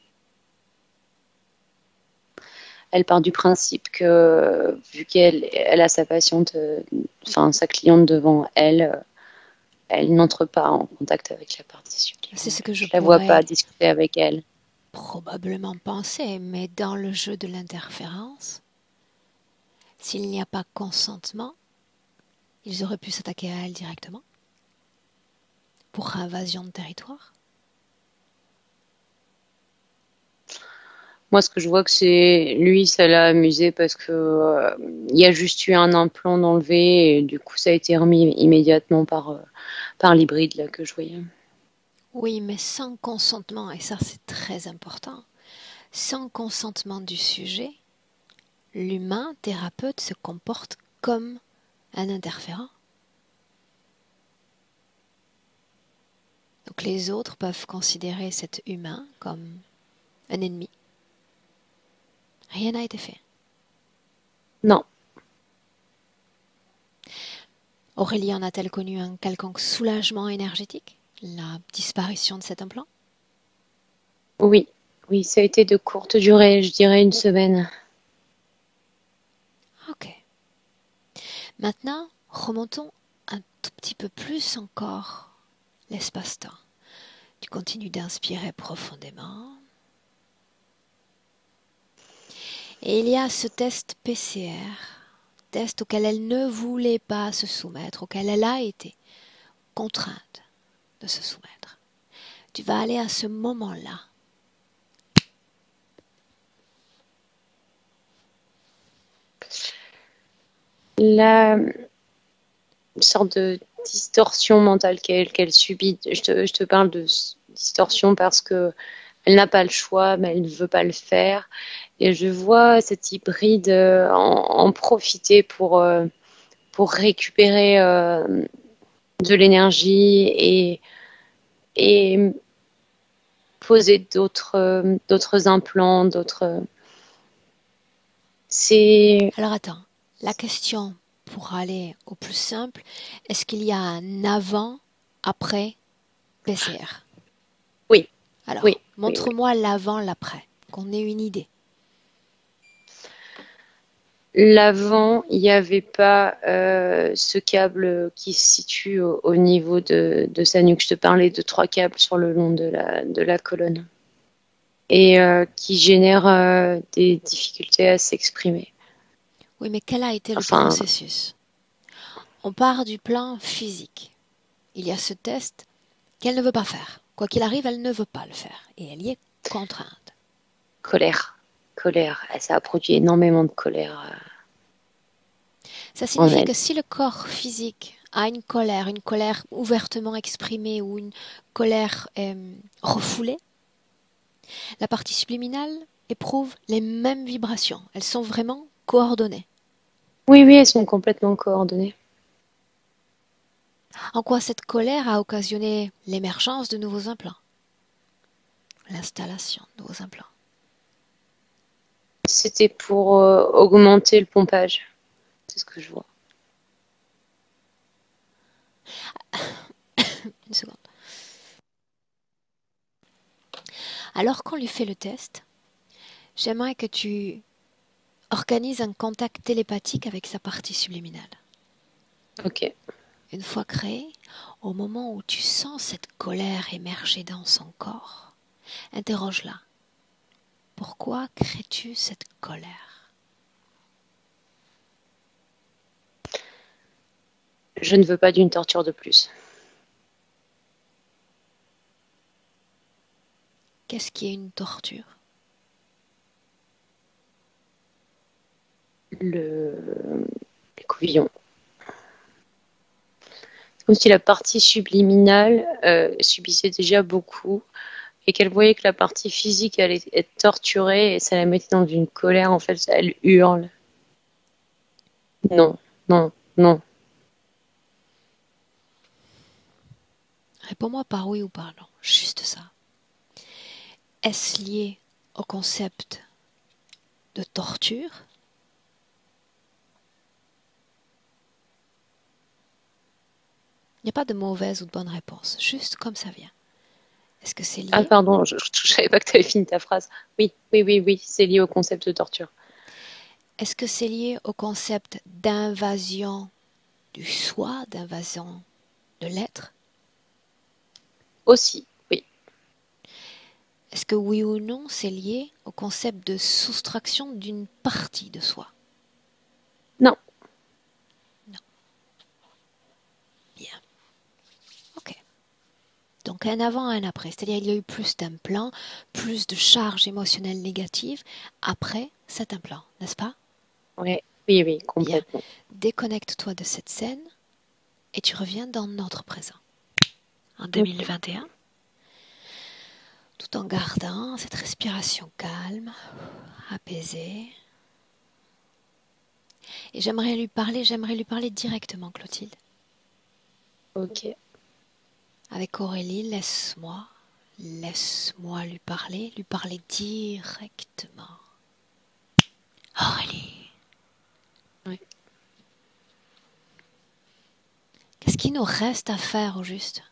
Elle part du principe que, vu qu'elle a sa patiente, sa cliente devant elle, elle n'entre pas en contact avec la partie sublime. C'est ce que je la vois pas discuter avec elle. Probablement penser, mais dans le jeu de l'interférence, s'il n'y a pas consentement, ils auraient pu s'attaquer à elle directement pour invasion de territoire. Moi, ce que je vois que c'est lui, ça l'a amusé parce que il y a juste eu un implant enlevé et du coup, ça a été remis immédiatement par l'hybride là que je voyais. Oui, mais sans consentement, et ça c'est très important, sans consentement du sujet, l'humain thérapeute se comporte comme un interférent. Donc les autres peuvent considérer cet humain comme un ennemi. Rien n'a été fait. Non. Aurélie en a-t-elle connu un quelconque soulagement énergétique? La disparition de cet implant? Oui, ça a été de courte durée, je dirais une semaine. Ok. Maintenant, remontons un tout petit peu plus encore l'espace-temps. Tu continues d'inspirer profondément. Et il y a ce test PCR, test auquel elle ne voulait pas se soumettre, auquel elle a été contrainte de se soumettre. Tu vas aller à ce moment-là. La sorte de distorsion mentale qu'elle subit, je te parle de distorsion parce que elle n'a pas le choix, mais elle ne veut pas le faire. Et je vois cet hybride en profiter pour récupérer de l'énergie et poser d'autres implants, c'est... Alors attends, la question pour aller au plus simple, est-ce qu'il y a un avant, après PCR? Oui. Alors, oui, montre-moi l'avant, l'après, qu'on ait une idée. L'avant, il n'y avait pas ce câble qui se situe au niveau de sa nuque. Je te parlais de 3 câbles sur le long de la colonne et qui génèrent des difficultés à s'exprimer. Oui, mais quel a été le processus? On part du plan physique. Il y a ce test qu'elle ne veut pas faire. Quoi qu'il arrive, elle ne veut pas le faire. Et elle y est contrainte. Colère. Ça a produit énormément de colère. Ça signifie que si le corps physique a une colère ouvertement exprimée ou une colère refoulée, la partie subliminale éprouvent les mêmes vibrations. Elles sont vraiment coordonnées. Oui, oui, elles sont complètement coordonnées. En quoi cette colère a occasionné l'émergence de nouveaux implants, l'installation de nouveaux implants. C'était pour augmenter le pompage. C'est ce que je vois. Une seconde. Alors qu'on lui fait le test, j'aimerais que tu organises un contact télépathique avec sa partie subliminale. Ok. Une fois créé, au moment où tu sens cette colère émerger dans son corps, interroge-la. Pourquoi crées-tu cette colère? Je ne veux pas d'une torture de plus. Qu'est-ce qui est une torture? L'écouvillon. C'est comme si la partie subliminale subissait déjà beaucoup et qu'elle voyait que la partie physique allait être torturée et ça la mettait dans une colère. En fait, elle hurle. Non, non, non. Réponds-moi par oui ou par non, juste ça. Est-ce lié au concept de torture? Il n'y a pas de mauvaise ou de bonne réponse, juste comme ça vient. Est-ce que c'est Ah, lié? pardon, je ne savais pas que tu avais fini ta phrase. Oui, oui, oui, oui, c'est lié au concept de torture. Est-ce que c'est lié au concept d'invasion du soi, d'invasion de l'être? Aussi, oui. Est-ce que oui ou non, c'est lié au concept de soustraction d'une partie de soi? Non. Non. Bien. Ok. Donc un avant, un après. C'est-à-dire il y a eu plus d'implants, plus de charges émotionnelles négatives après cet implant, n'est-ce pas? Ouais. Oui, oui, Bien. complètement. Déconnecte-toi de cette scène et tu reviens dans notre présent. En Ok. 2021, tout en gardant cette respiration calme, apaisée. Et j'aimerais lui parler directement, Clotilde. Ok. Avec Aurélie, laisse-moi lui parler directement. Aurélie, Ouais. qu'est-ce qu'il nous reste à faire au juste?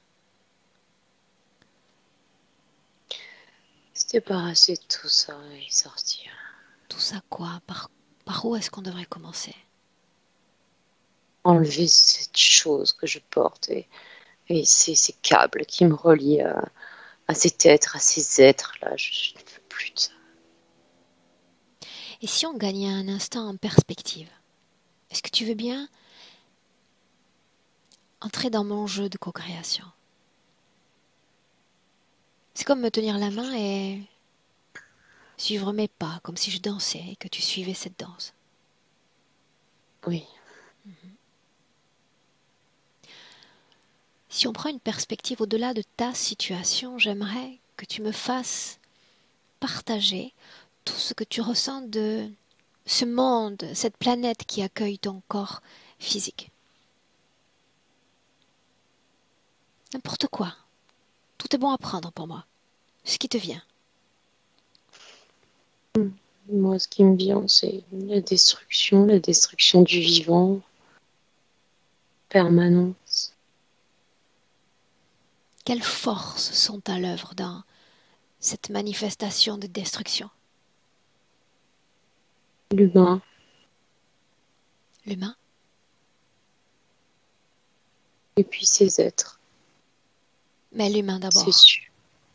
Se débarrasser de tout ça et sortir. Tout ça quoi? Par où est-ce qu'on devrait commencer? Enlever cette chose que je porte et ces câbles qui me relient à cet être, à ces êtres-là. Je ne veux plus de ça. Et si on gagnait un instant en perspective? Est-ce que tu veux bien entrer dans mon jeu de co-création? C'est comme me tenir la main et suivre mes pas, comme si je dansais et que tu suivais cette danse. Oui. Si on prend une perspective au-delà de ta situation, j'aimerais que tu me fasses partager tout ce que tu ressens de ce monde, cette planète qui accueille ton corps physique. N'importe quoi. Tout est bon à prendre pour moi. Ce qui te vient. Moi, ce qui me vient, c'est la destruction du vivant, permanence. Quelles forces sont à l'œuvre dans cette manifestation de destruction? L'humain, L'humain? et puis ces êtres, Mais l'humain c'est d'abord. sûr.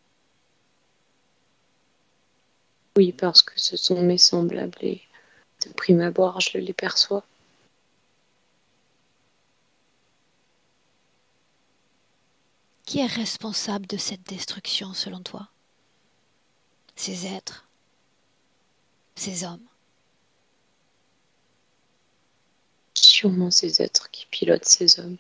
Oui, parce que ce sont mes semblables et de prime abord, je les perçois. Qui est responsable de cette destruction selon toi? Ces êtres? Ces hommes? Sûrement ces êtres qui pilotent ces hommes.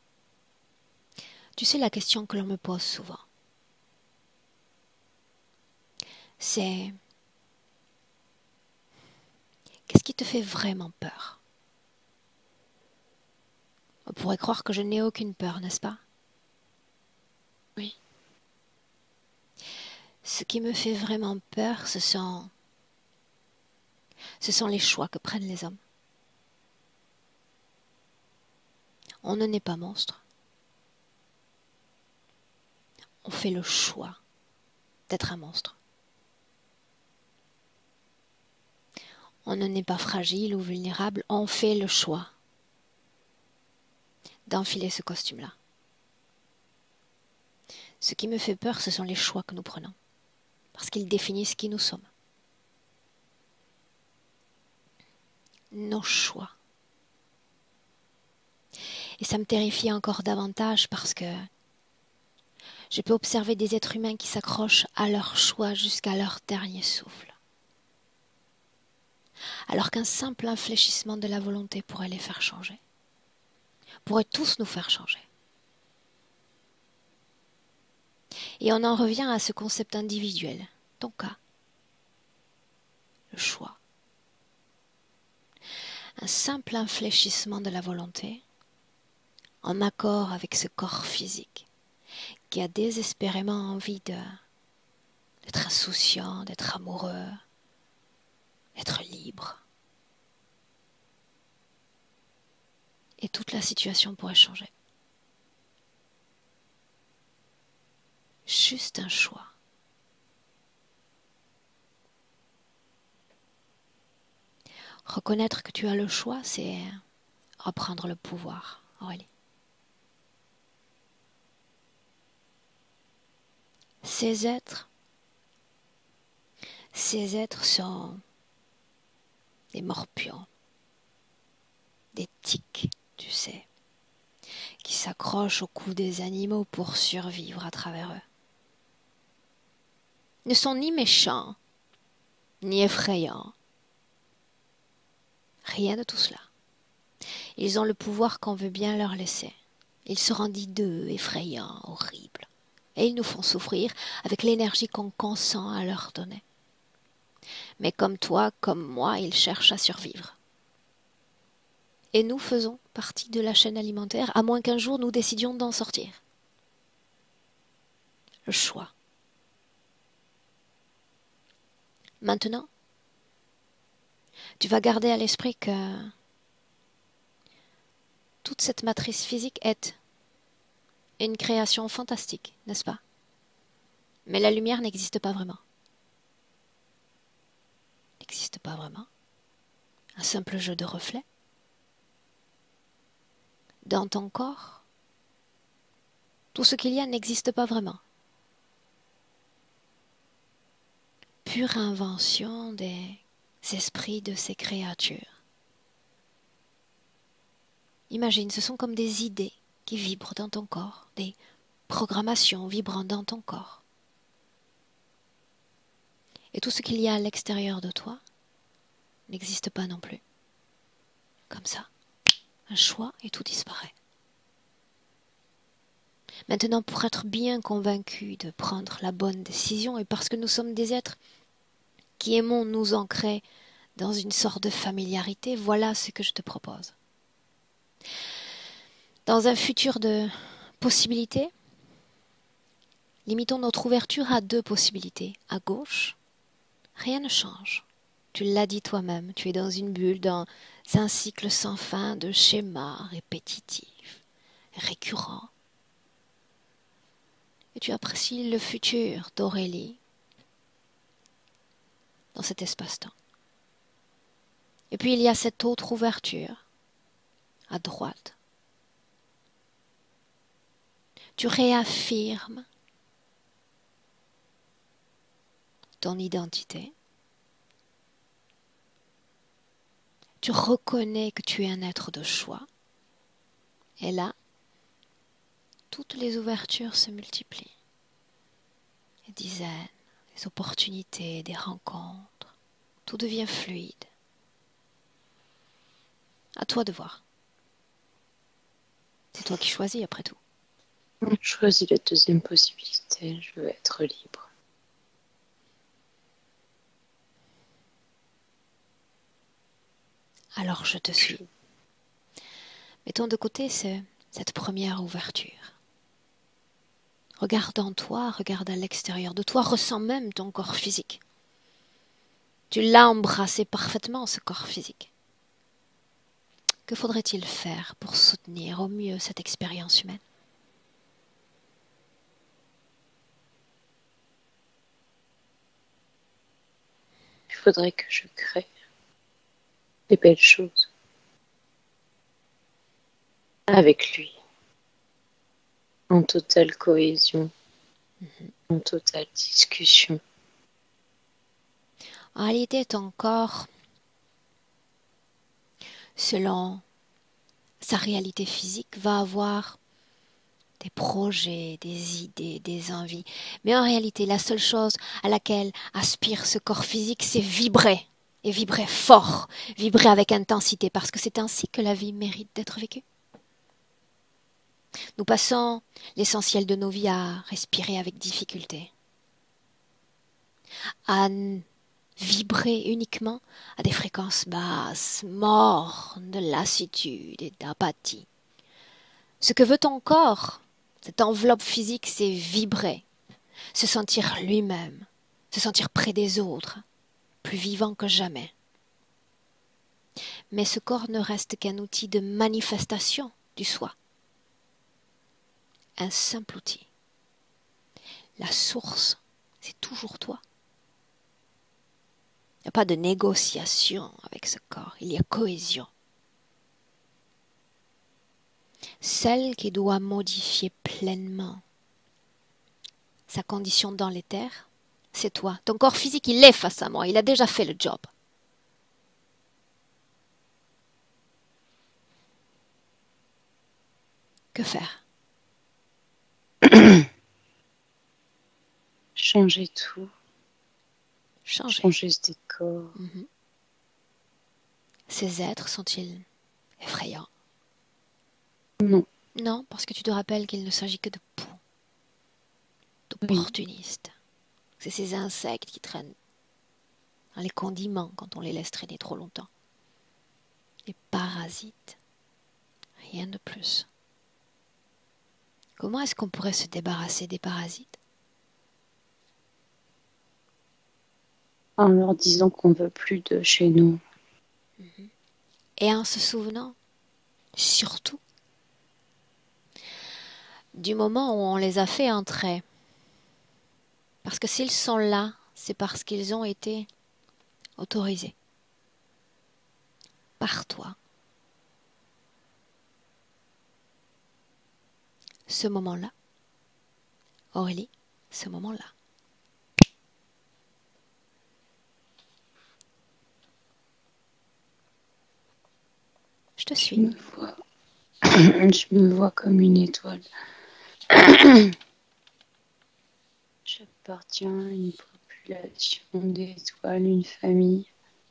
Tu sais la question que l'on me pose souvent. c'est qu'est-ce qui te fait vraiment peur? On pourrait croire que je n'ai aucune peur, n'est-ce pas? Oui. Ce qui me fait vraiment peur, ce sont les choix que prennent les hommes. On ne naît pas monstre. On fait le choix d'être un monstre. On ne naît pas fragile ou vulnérable, on fait le choix d'enfiler ce costume-là. Ce qui me fait peur, ce sont les choix que nous prenons, parce qu'ils définissent qui nous sommes. Nos choix. Et ça me terrifie encore davantage parce que je peux observer des êtres humains qui s'accrochent à leurs choix jusqu'à leur dernier souffle. Alors qu'un simple infléchissement de la volonté pourrait les faire changer. Pourrait tous nous faire changer. Et on en revient à ce concept individuel, ton cas, le choix. Un simple infléchissement de la volonté, en accord avec ce corps physique, qui a désespérément envie d'être insouciant, d'être amoureux, d'être libre. Et toute la situation pourrait changer. Juste un choix. Reconnaître que tu as le choix, c'est reprendre le pouvoir, Aurélie. Ces êtres sont des morpions, des tiques, tu sais, qui s'accrochent au cou des animaux pour survivre à travers eux. Ils ne sont ni méchants, ni effrayants. Rien de tout cela. Ils ont le pouvoir qu'on veut bien leur laisser. Ils se rendent hideux, effrayants, horribles. Et ils nous font souffrir avec l'énergie qu'on consent à leur donner. Mais comme toi, comme moi, ils cherchent à survivre. Et nous faisons partie de la chaîne alimentaire, à moins qu'un jour nous décidions d'en sortir. Le choix. Maintenant, tu vas garder à l'esprit que toute cette matrice physique est une création fantastique, n'est-ce pas? Mais la lumière n'existe pas vraiment. N'existe pas vraiment. Un simple jeu de reflets. Dans ton corps, tout ce qu'il y a n'existe pas vraiment. Pure invention des esprits de ces créatures. Imagine, ce sont comme des idées qui vibrent dans ton corps, des programmations vibrant dans ton corps. Et tout ce qu'il y a à l'extérieur de toi n'existe pas non plus. Comme ça, un choix et tout disparaît. Maintenant, pour être bien convaincus de prendre la bonne décision, et parce que nous sommes des êtres qui aimons nous ancrer dans une sorte de familiarité, voilà ce que je te propose. Dans un futur de possibilités, limitons notre ouverture à 2 possibilités. À gauche, rien ne change. Tu l'as dit toi-même, tu es dans une bulle, dans un cycle sans fin de schémas répétitifs, récurrents. Et tu apprécies le futur d'Aurélie dans cet espace-temps. Et puis il y a cette autre ouverture, à droite. Tu réaffirmes ton identité. Tu reconnais que tu es un être de choix. Et là, toutes les ouvertures se multiplient. Des dizaines, des opportunités, des rencontres. Tout devient fluide. À toi de voir. C'est toi qui choisis après tout. Je choisis la deuxième possibilité. Je veux être libre. Alors je te suis. Mettons de côté cette première ouverture. Regarde en toi, regarde à l'extérieur de toi, ressens même ton corps physique. Tu l'as embrassé parfaitement, ce corps physique. Que faudrait-il faire pour soutenir au mieux cette expérience humaine? Il faudrait que je crée des belles choses avec lui, en totale cohésion, en totale discussion. En réalité, ton corps, selon sa réalité physique, va avoir des projets, des idées, des envies. Mais en réalité, la seule chose à laquelle aspire ce corps physique, c'est vibrer. Et vibrer fort, vibrer avec intensité, parce que c'est ainsi que la vie mérite d'être vécue. Nous passons l'essentiel de nos vies à respirer avec difficulté, à vibrer uniquement à des fréquences basses, mornes de lassitude et d'apathie. Ce que veut ton corps, cette enveloppe physique, c'est vibrer, se sentir lui-même, se sentir près des autres, plus vivant que jamais. Mais ce corps ne reste qu'un outil de manifestation du soi. Un simple outil. La source, c'est toujours toi. Il n'y a pas de négociation avec ce corps, il y a cohésion. Celle qui doit modifier pleinement sa condition dans l'éther, c'est toi. Ton corps physique, il est face à moi, il a déjà fait le job. Que faire? Changer tout. Changer. Changer ce décor. Ces êtres sont-ils effrayants? Non. Non, parce que tu te rappelles qu'il ne s'agit que de poux, d'opportunistes. C'est ces insectes qui traînent dans les condiments quand on les laisse traîner trop longtemps. Les parasites. Rien de plus. Comment est-ce qu'on pourrait se débarrasser des parasites? En leur disant qu'on ne veut plus de chez nous. Et en se souvenant, surtout, du moment où on les a fait entrer. Parce que s'ils sont là, c'est parce qu'ils ont été autorisés par toi. Ce moment-là, Aurélie, ce moment-là. Je te suis. Je me vois comme une étoile. J'appartiens à une population d'étoiles, une famille.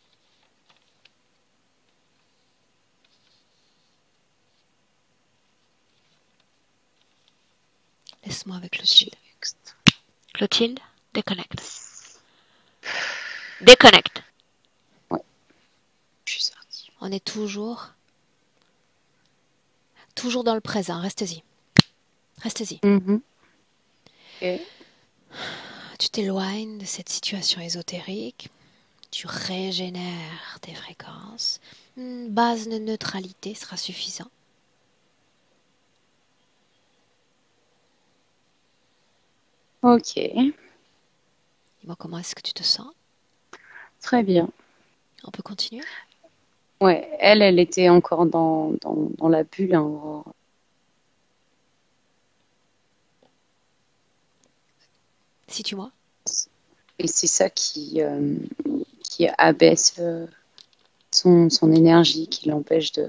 Laisse-moi avec Clotilde. Clotilde, déconnecte. Déconnecte. Ouais. Je suis sortie. On est toujours dans le présent. Reste-y. Reste-y. Okay. Tu t'éloignes de cette situation ésotérique. Tu régénères tes fréquences. Une base de neutralité sera suffisant. Ok. Dis-moi comment est-ce que tu te sens? Très bien. On peut continuer? Ouais, elle était encore dans la bulle. Hein. Situe-moi. Et c'est ça qui abaisse son énergie, qui l'empêche de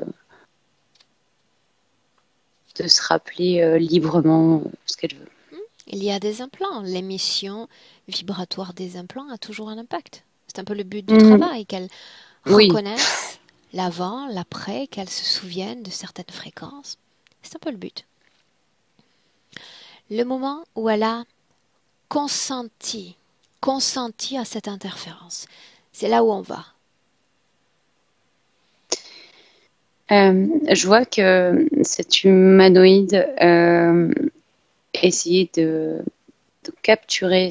se rappeler librement ce qu'elle veut. Il y a des implants. L'émission vibratoire des implants a toujours un impact. C'est un peu le but du travail, qu'elle reconnaisse l'avant, l'après, qu'elle se souvienne de certaines fréquences. C'est un peu le but. Le moment où elle a consenti à cette interférence, c'est là où on va. Je vois que cet humanoïde essayait de capturer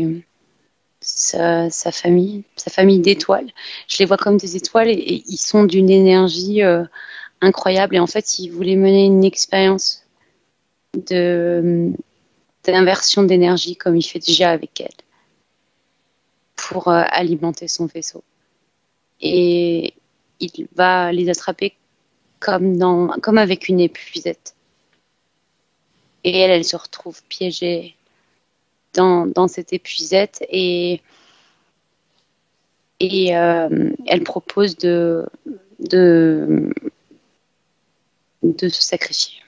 sa famille d'étoiles. Je les vois comme des étoiles et ils sont d'une énergie incroyable. Et en fait, il voulait mener une expérience de d'inversion d'énergie comme il fait déjà avec elle pour alimenter son vaisseau. Et il va les attraper comme avec une épuisette. Et elle se retrouve piégée dans cette épuisette et elle propose de se sacrifier.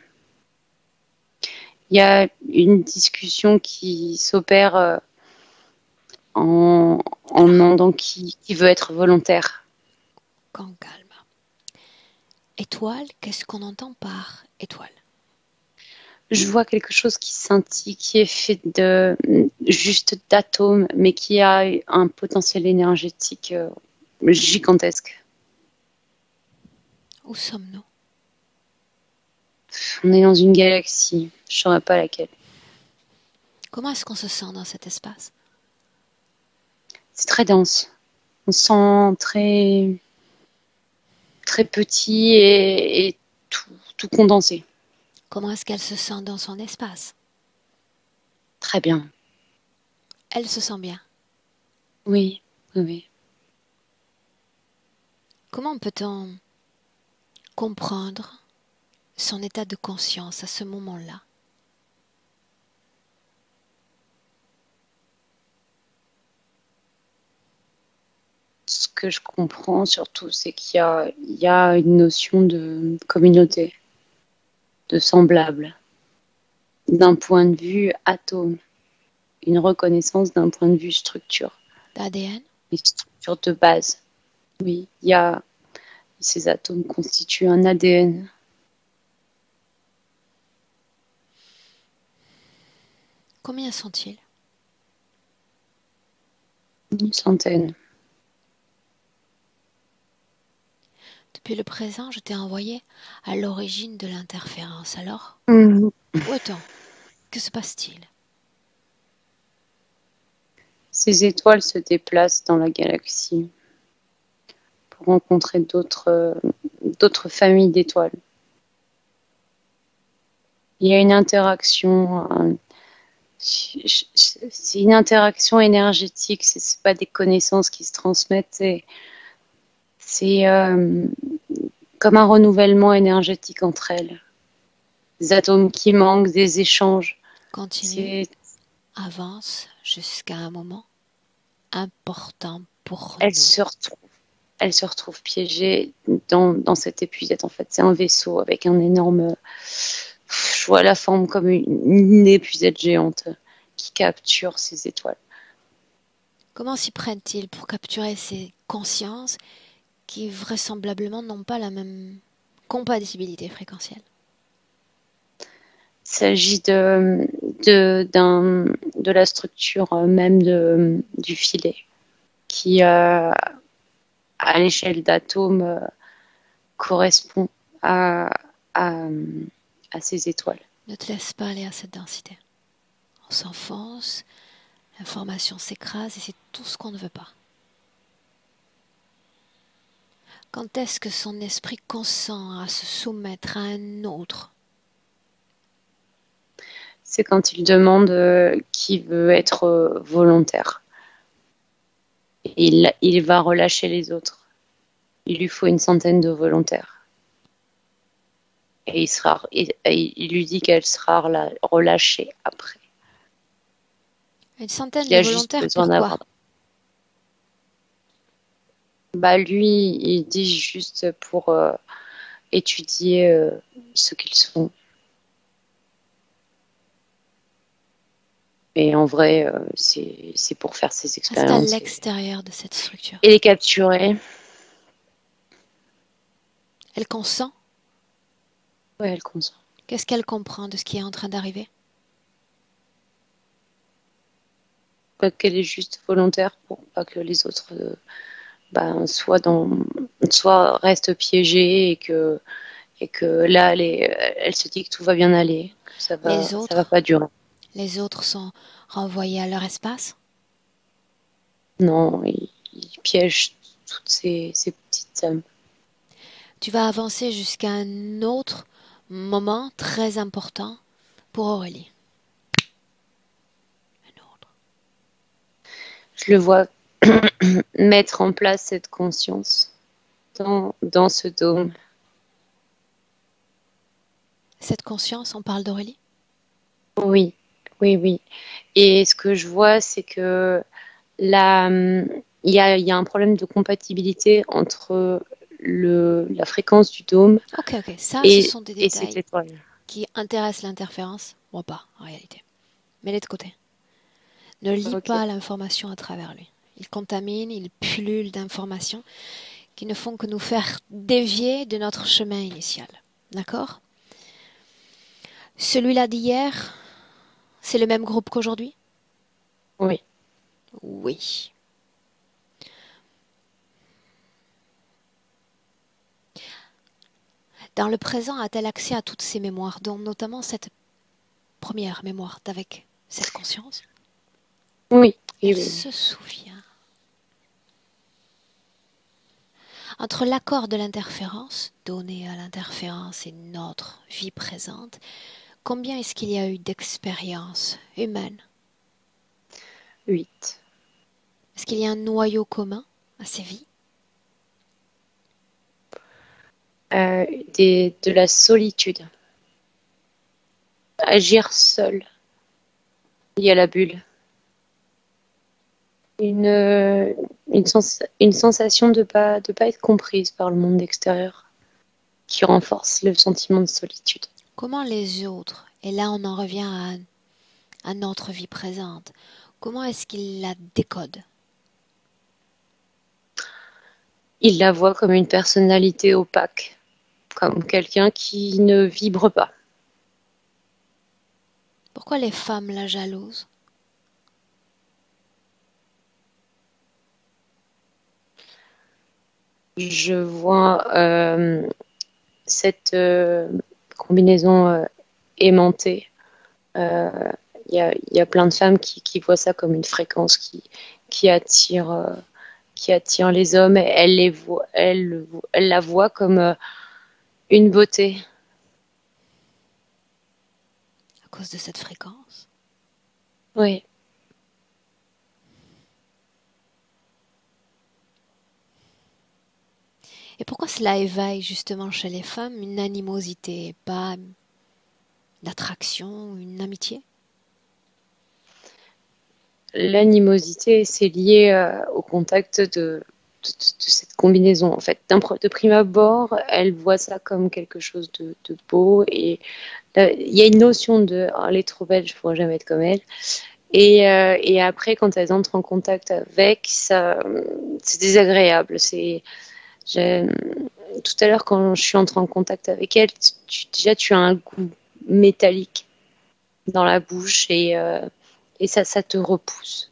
Il y a une discussion qui s'opère en demandant qui veut être volontaire. Quand calme. Étoile, qu'est-ce qu'on entend par étoile? Je vois quelque chose qui scintille, qui est fait juste d'atomes, mais qui a un potentiel énergétique gigantesque. Où sommes-nous? On est dans une galaxie, je ne saurais pas laquelle. Comment est-ce qu'on se sent dans cet espace? C'est très dense. On se sent très, très petit et tout condensé. Comment est-ce qu'elle se sent dans son espace? Très bien. Elle se sent bien. Oui, oui, oui. Comment peut-on comprendre son état de conscience à ce moment-là? Ce que je comprends surtout, c'est qu'il y a une notion de communauté, de semblable, d'un point de vue atome, une reconnaissance d'un point de vue structure, D'ADN? une structure de base. Oui, il y a ces atomes constituent un ADN. Combien sont-ils? Une centaine. Depuis le présent, je t'ai envoyé à l'origine de l'interférence. Alors, Mmh. où est-on? Que se passe-t-il? Ces étoiles se déplacent dans la galaxie pour rencontrer d'autres familles d'étoiles. Il y a une interaction, c'est une interaction énergétique, c'est pas des connaissances qui se transmettent, c'est comme un renouvellement énergétique entre elles. Des atomes qui manquent, des échanges. Continue, avance jusqu'à un moment important pour Elle nous. elle se retrouve piégée dans cette épuisette. En fait, c'est un vaisseau avec un énorme. Je vois la forme comme une épuisette géante qui capture ces étoiles. Comment s'y prennent-ils pour capturer ces consciences qui vraisemblablement n'ont pas la même compatibilité fréquentielle? Il s'agit de la structure même du filet qui, à l'échelle d'atomes, correspond à, à ces étoiles. Ne te laisse pas aller à cette densité. On s'enfonce, l'information s'écrase et c'est tout ce qu'on ne veut pas. Quand est-ce que son esprit consent à se soumettre à un autre? C'est quand il demande qui veut être volontaire. Il va relâcher les autres. Il lui faut une centaine de volontaires. Et il lui dit qu'elle sera relâchée après. Une centaine Qu'il de a juste volontaires, besoin pourquoi? d'avoir. Bah lui, il dit juste pour étudier ce qu'ils sont. Et en vrai, c'est pour faire ses C'est à expériences l'extérieur de cette structure. et les capturer. Elle consent? Ouais, elle consent. Qu'est-ce qu'elle comprend de ce qui est en train d'arriver? Qu'elle est juste volontaire pour pas que les autres soit reste piégée et que là, elle se dit que tout va bien aller, que ça Les va autres, pas durer. les autres sont renvoyés à leur espace. Non, il piège toutes ces petites âmes. Tu vas avancer jusqu'à un autre moment très important pour Aurélie. Un autre. Je le vois mettre en place cette conscience dans ce dôme. Cette conscience, on parle d'Aurélie? Oui, oui, oui. Et ce que je vois, c'est que là, il y a un problème de compatibilité entre la fréquence du dôme Ok, ok. Ça, ce sont des et cette détails étoile. qui intéressent l'interférence. Moi pas, en réalité. Mets-les de côté. Ne lis Ok, pas l'information à travers lui. Il contamine, il pullule d'informations qui ne font que nous faire dévier de notre chemin initial. D'accord? Celui-là d'hier, c'est le même groupe qu'aujourd'hui? oui, Oui. Dans le présent, a-t-elle accès à toutes ces mémoires, dont notamment cette première mémoire d'avec cette conscience? oui, oui, Elle oui, oui. se souvient. Entre l'accord de l'interférence, donné à l'interférence et notre vie présente, combien est-ce qu'il y a eu d'expériences humaines? 8. Est-ce qu'il y a un noyau commun à ces vies? De la solitude. Agir seul. Il y a la bulle. Une, euh, une sensation de pas être comprise par le monde extérieur qui renforce le sentiment de solitude. Comment les autres, et là on en revient à notre vie présente, comment est-ce qu'ils la décodent? Il la voit comme une personnalité opaque, comme quelqu'un qui ne vibre pas. Pourquoi les femmes la jalousent? Je vois cette combinaison aimantée. Euh, il y a plein de femmes qui voient ça comme une fréquence qui attire, qui attire les hommes. Et elle la voit comme une beauté. À cause de cette fréquence? Oui. Et pourquoi cela éveille justement chez les femmes une animosité, pas une attraction, une amitié? L'animosité, c'est lié au contact de cette combinaison. En fait, de prime abord, elle voit ça comme quelque chose de beau et il y a une notion de oh, elle est trop belle, je pourrais jamais être comme elle. Et après, quand elles entrent en contact avec, ça, c'est désagréable. J'ai- Tout à l'heure, quand je suis entrée en contact avec elle, déjà tu as un goût métallique dans la bouche et ça te repousse.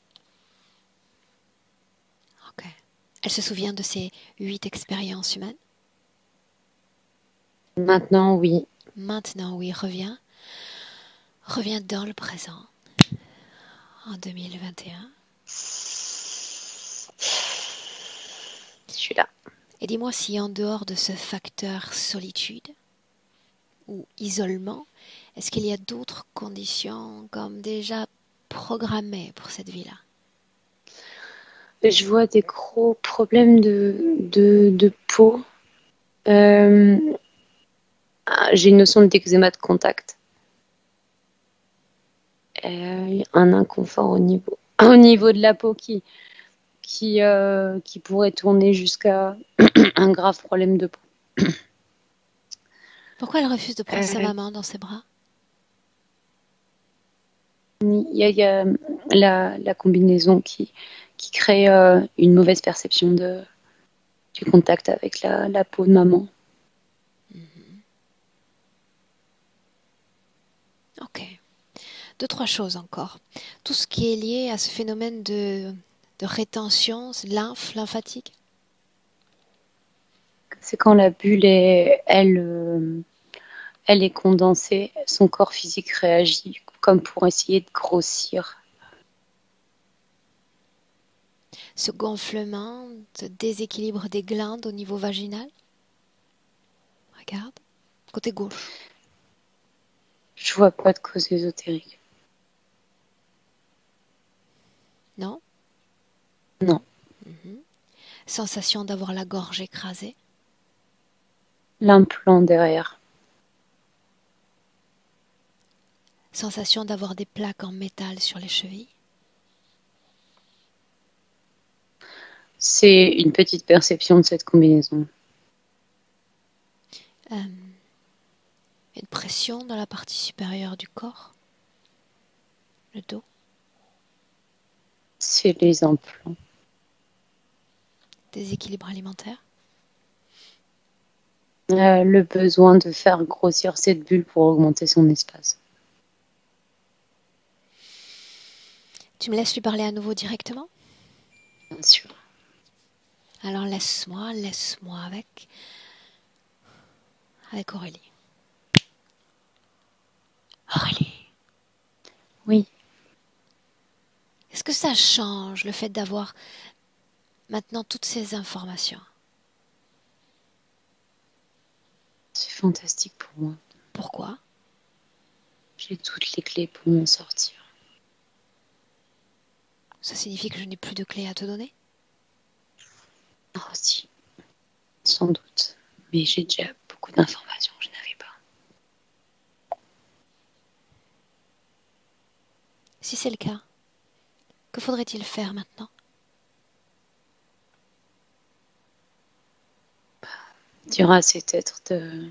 Ok. Elle se souvient de ses 8 expériences humaines? Maintenant, oui, Maintenant, oui, reviens. Reviens dans le présent, en 2021. je suis là. Et dis-moi si en dehors de ce facteur solitude ou isolement, est-ce qu'il y a d'autres conditions comme déjà programmées pour cette vie-là? Je vois des gros problèmes de peau. Euh, j'ai une notion d'eczéma de contact. Un inconfort au niveau de la peau qui pourrait tourner jusqu'à un grave problème de peau. Pourquoi elle refuse de prendre sa Euh, maman dans ses bras? il y a la combinaison qui crée une mauvaise perception du contact avec la peau de maman. Ok. Deux, trois choses encore. Tout ce qui est lié à ce phénomène de de rétention, lymphatique? C'est quand la bulle elle est condensée, son corps physique réagit comme pour essayer de grossir. Ce gonflement, ce déséquilibre des glandes au niveau vaginal? Regarde, côté gauche. Je vois pas de cause ésotérique. Non? Non. Sensation d'avoir la gorge écrasée? L'implant derrière. Sensation d'avoir des plaques en métal sur les chevilles? C'est une petite perception de cette combinaison. Une pression dans la partie supérieure du corps? Le dos? C'est les implants. Déséquilibre alimentaire? Le besoin de faire grossir cette bulle pour augmenter son espace. Tu me laisses lui parler à nouveau directement? Bien sûr. Alors laisse-moi avec Aurélie. Aurélie, Oui. est-ce que ça change le fait d'avoir maintenant toutes ces informations? C'est fantastique pour moi. Pourquoi? J'ai toutes les clés pour m'en sortir. Ça signifie que je n'ai plus de clés à te donner? Oh si, sans doute. Mais j'ai déjà beaucoup d'informations que je n'avais pas. Si c'est le cas, que faudrait-il faire maintenant? Dire à cet être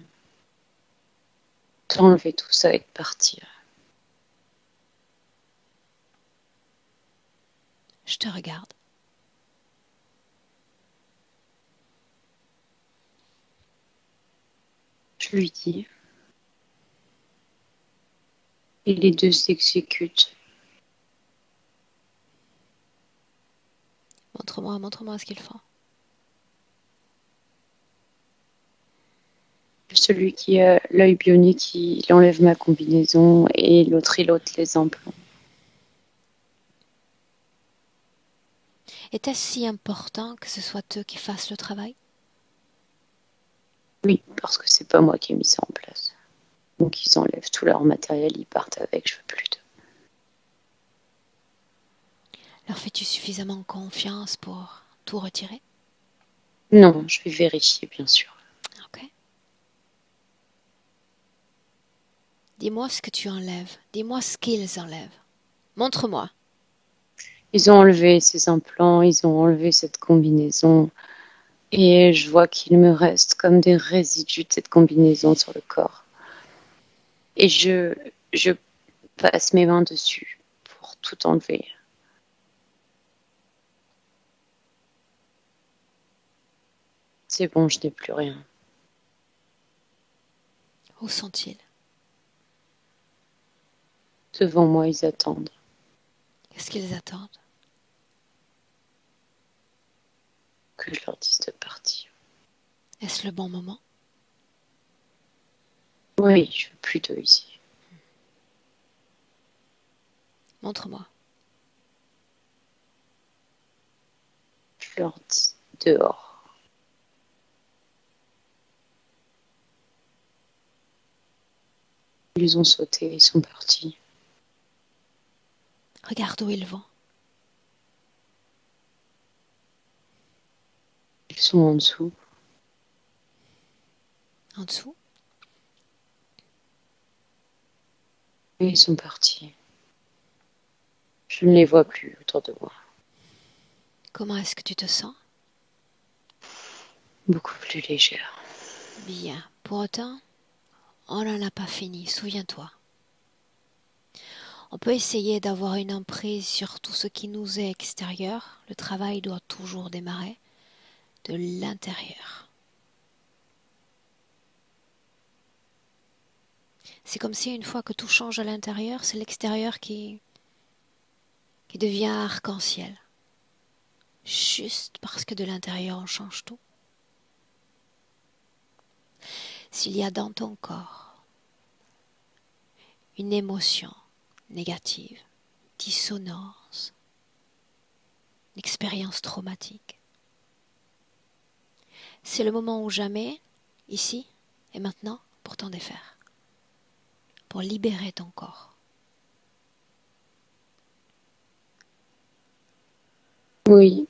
d'enlever tout ça et de partir. Je te regarde. Je lui dis. Et les deux s'exécutent. Montre-moi ce qu'ils font. Celui qui a l'œil bionique, il enlève ma combinaison et l'autre, il ôte les implants. Était-ce si important que ce soit eux qui fassent le travail? Oui, parce que c'est pas moi qui ai mis ça en place. Donc ils enlèvent tout leur matériel, ils partent avec, je veux plus d'eux. Leur fais-tu suffisamment confiance pour tout retirer? Non, je vais vérifier, bien sûr. Ok. Dis-moi ce que tu enlèves. Dis-moi ce qu'ils enlèvent. Montre-moi. Ils ont enlevé ces implants, ils ont enlevé cette combinaison. Et je vois qu'il me reste comme des résidus de cette combinaison sur le corps. Et je passe mes mains dessus pour tout enlever. C'est bon, je n'ai plus rien. Où sont-ils? Devant moi, ils attendent. Qu'est-ce qu'ils attendent? Que je leur dise de partir. Est-ce le bon moment? Oui, je veux plus d'eux ici. Montre-moi. Je leur dis dehors. Ils ont sauté, ils sont partis. Regarde où ils vont. Ils sont en dessous. En dessous? Et ils sont partis. Je ne les vois plus autour de moi. Comment est-ce que tu te sens? Beaucoup plus légère. Bien. Pour autant, on n'en a pas fini, souviens-toi. On peut essayer d'avoir une emprise sur tout ce qui nous est extérieur. Le travail doit toujours démarrer de l'intérieur. C'est comme si une fois que tout change à l'intérieur, c'est l'extérieur qui devient arc-en-ciel. juste parce que de l'intérieur on change tout. S'il y a dans ton corps une émotion négative, dissonance, une expérience traumatique, c'est le moment ou jamais, ici et maintenant, pour t'en défaire, pour libérer ton corps. Oui,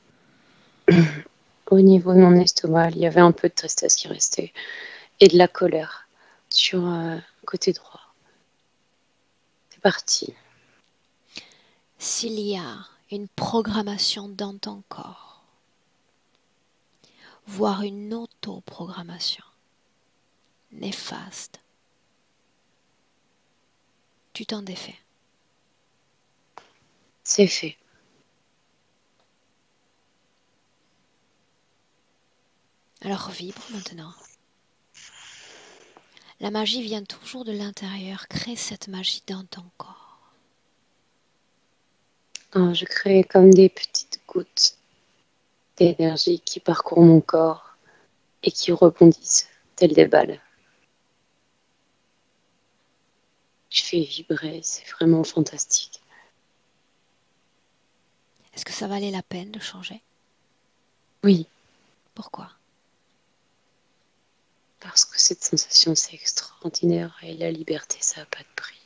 au niveau de mon estomac, il y avait un peu de tristesse qui restait et de la colère sur le côté droit. C'est parti. S'il y a une programmation dans ton corps, voire une auto-programmation néfaste, tu t'en défais. C'est fait. Alors vibre maintenant. La magie vient toujours de l'intérieur. Crée cette magie dans ton corps. Alors, je crée comme des petites gouttes d'énergie qui parcourent mon corps et qui rebondissent telles des balles. Je fais vibrer, c'est vraiment fantastique. Est-ce que ça valait la peine de changer? Oui, Pourquoi? parce que cette sensation, c'est extraordinaire et la liberté, ça n'a pas de prix.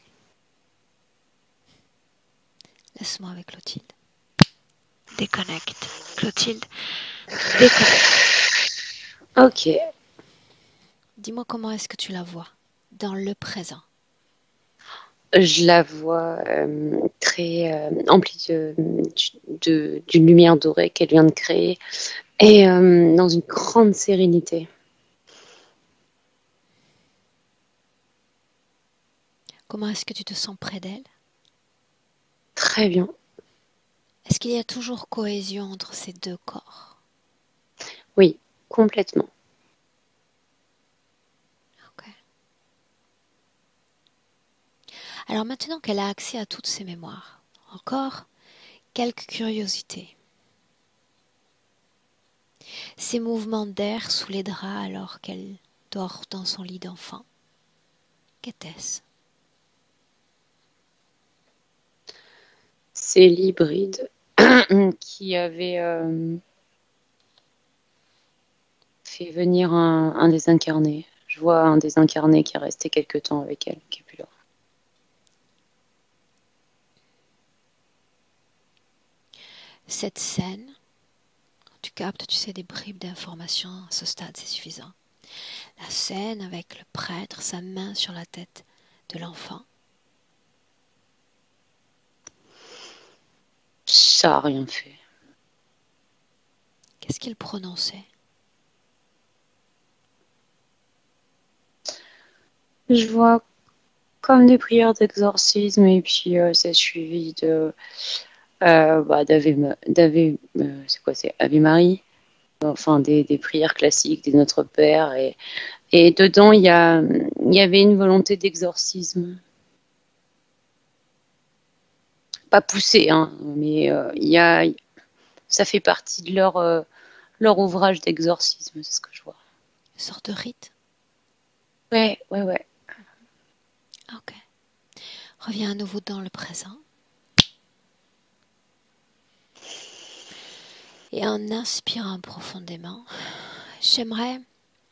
Laisse-moi avec Clotilde. Déconnecte. Clotilde, déconnecte. Ok. Dis-moi comment est-ce que tu la vois dans le présent. Je la vois très emplie d'une lumière dorée qu'elle vient de créer et dans une grande sérénité. Comment est-ce que tu te sens près d'elle? Très bien. Est-ce qu'il y a toujours cohésion entre ces deux corps? Oui, complètement. Ok. Alors maintenant qu'elle a accès à toutes ses mémoires, encore quelques curiosités. Ces mouvements d'air sous les draps alors qu'elle dort dans son lit d'enfant. Qu'était-ce? C'est l'hybride qui avait fait venir un désincarné. Je vois un désincarné qui est resté quelque temps avec elle, qui est plus là. Cette scène, tu captes, tu sais, des bribes d'informations, à ce stade c'est suffisant. La scène avec le prêtre, sa main sur la tête de l'enfant. Ça n'a rien fait. Qu'est-ce qu'il prononçait? Je vois comme des prières d'exorcisme et puis c'est suivi de c'est quoi, c'est Ave Marie, enfin des prières classiques des Notre Père et dedans il y avait une volonté d'exorcisme, pas poussée hein, mais ça fait partie de leur ouvrage d'exorcisme, c'est ce que je vois. Une sorte de rite? Ouais. Ok. Reviens à nouveau dans le présent. Et en inspirant profondément, j'aimerais...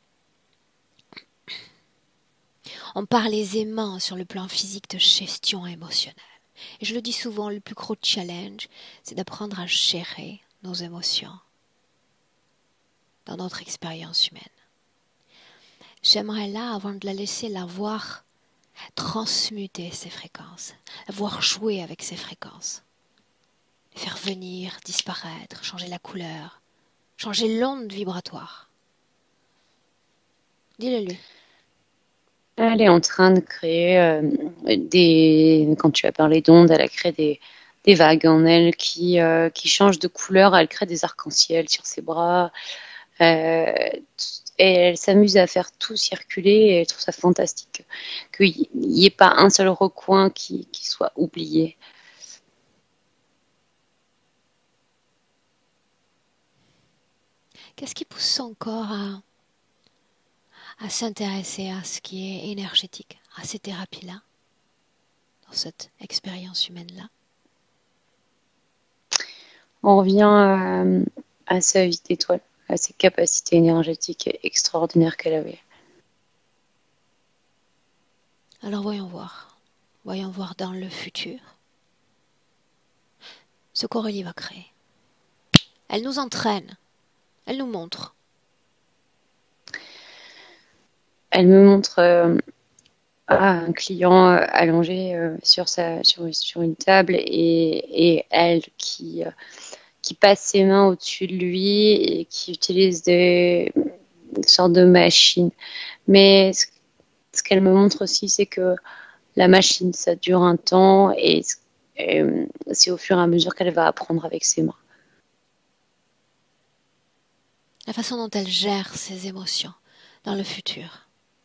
On parle aisément sur le plan physique de gestion émotionnelle. Et je le dis souvent, le plus gros challenge, c'est d'apprendre à gérer nos émotions dans notre expérience humaine. J'aimerais là, avant de la laisser la voir transmuter ses fréquences, la voir jouer avec ses fréquences, les faire venir, disparaître, changer la couleur, changer l'onde vibratoire. Dis-le lui. Elle est en train de créer quand tu as parlé d'ondes, elle a créé des vagues en elle qui changent de couleur. Elle crée des arcs-en-ciel sur ses bras. Euh, et elle s'amuse à faire tout circuler et elle trouve ça fantastique. Qu'il n'y ait pas un seul recoin qui soit oublié. Qu'est-ce qui pousse son corps à s'intéresser à ce qui est énergétique, à ces thérapies-là, dans cette expérience humaine-là? On revient à sa vie d'étoile, à ses capacités énergétiques extraordinaires qu'elle avait. Alors voyons voir. Voyons voir dans le futur ce qu'Aurélie va créer. Elle nous entraîne. Elle nous montre. Elle me montre un client allongé sur une table et elle qui passe ses mains au-dessus de lui et qui utilise des sortes de machines. Mais ce qu'elle me montre aussi, c'est que la machine, ça dure un temps et c'est au fur et à mesure qu'elle va apprendre avec ses mains. La façon dont elle gère ses émotions dans le futur.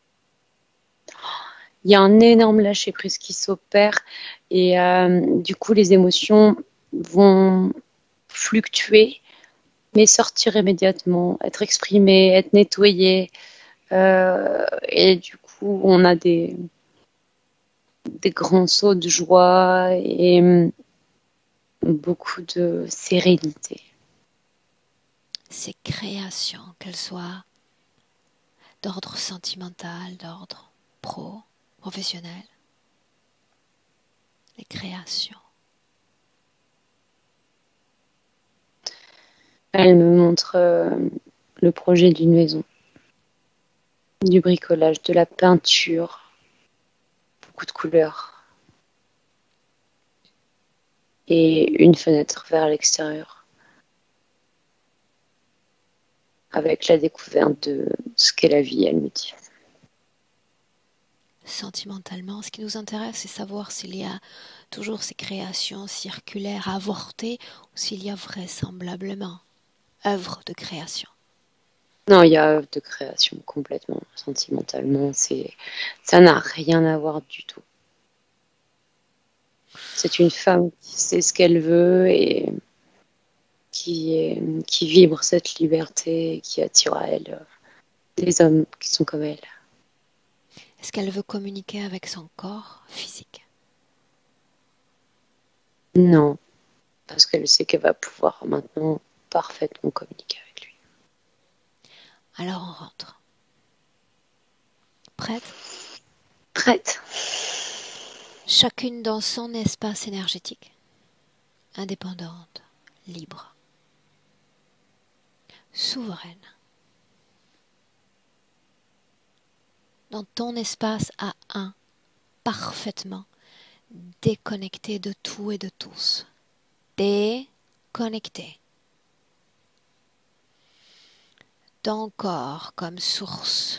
Il y a un énorme lâcher-prise qui s'opère et du coup, les émotions vont fluctuer, mais sortir immédiatement, être exprimées, être nettoyées. Et du coup, on a des grands sauts de joie et beaucoup de sérénité. Ces créations, qu'elles soient d'ordre sentimental, d'ordre professionnel, les créations. Elle me montre le projet d'une maison, du bricolage, de la peinture, beaucoup de couleurs et une fenêtre vers l'extérieur avec la découverte de ce qu'est la vie, elle me dit. Sentimentalement, ce qui nous intéresse, c'est savoir s'il y a toujours ces créations circulaires avortées ou s'il y a vraisemblablement œuvre de création. Non, il y a œuvre de création complètement. Sentimentalement, ça n'a rien à voir du tout. C'est une femme qui sait ce qu'elle veut et qui vibre cette liberté et qui attire à elle des hommes qui sont comme elle. Est-ce qu'elle veut communiquer avec son corps physique? Non, parce qu'elle sait qu'elle va pouvoir maintenant parfaitement communiquer avec lui. Alors on rentre. Prête? Prête. Chacune dans son espace énergétique, indépendante, libre, souveraine. Dans ton espace à un, parfaitement déconnecté de tout et de tous. Déconnecté. Ton corps comme source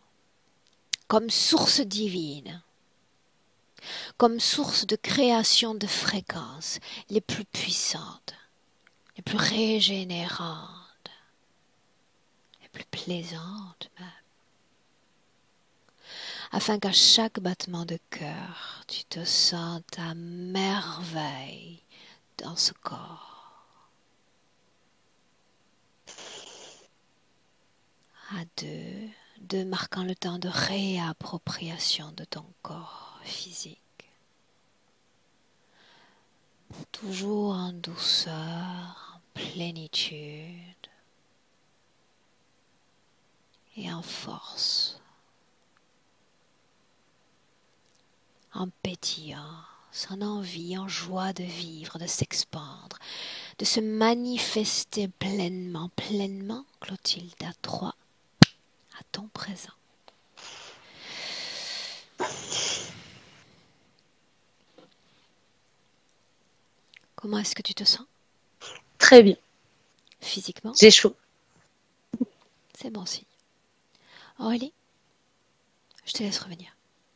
divine, comme source de création de fréquences les plus puissantes, les plus régénérantes, les plus plaisantes même, afin qu'à chaque battement de cœur, tu te sentes à merveille dans ce corps. À deux marquant le temps de réappropriation de ton corps physique. Toujours en douceur, en plénitude et en force, en pétillance, en envie, en joie de vivre, de s'expandre, de se manifester pleinement, Clotilde, à 3, à ton présent. Comment est-ce que tu te sens? Très bien. Physiquement? J'ai chaud. C'est bon signe. Aurélie, je te laisse revenir.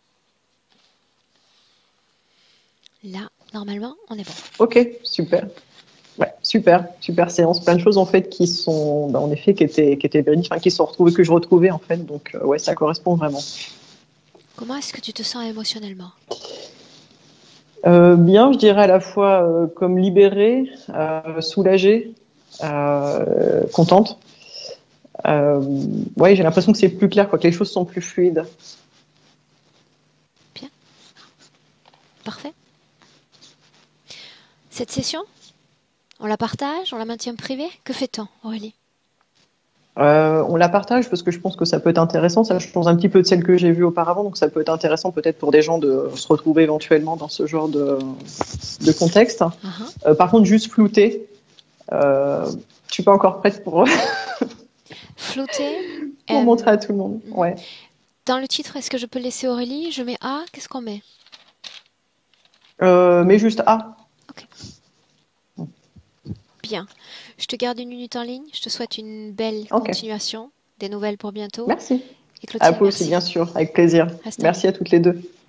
Là, normalement, on est bon. Ok, super. Ouais, super séance. Plein de choses en fait qui sont, en effet, qui étaient véridiques, enfin, qui sont retrouvées, que je retrouvais en fait. Donc, ouais, ça correspond vraiment. Comment est-ce que tu te sens émotionnellement? Bien, je dirais à la fois comme libérée, soulagée, contente. Ouais, j'ai l'impression que c'est plus clair, quoi, que les choses sont plus fluides. Bien. Parfait. Cette session, on la partage, on la maintient privée? Que fait-on, Aurélie? On la partage parce que je pense que ça peut être intéressant. Ça change un petit peu de celle que j'ai vue auparavant, donc ça peut être intéressant peut-être pour des gens de se retrouver éventuellement dans ce genre de contexte. Par contre, juste flouter. Je suis pas encore prête pour Flouter. montrer à tout le monde. Ouais. Dans le titre, est-ce que je peux laisser Aurélie? Je mets A. Qu'est-ce qu'on met? Mais juste A. Ok. Bien. Je te garde une minute en ligne. Je te souhaite une belle continuation. Des nouvelles pour bientôt. Merci. Et Clotilde, à vous aussi, bien sûr, avec plaisir. Merci à toutes les deux.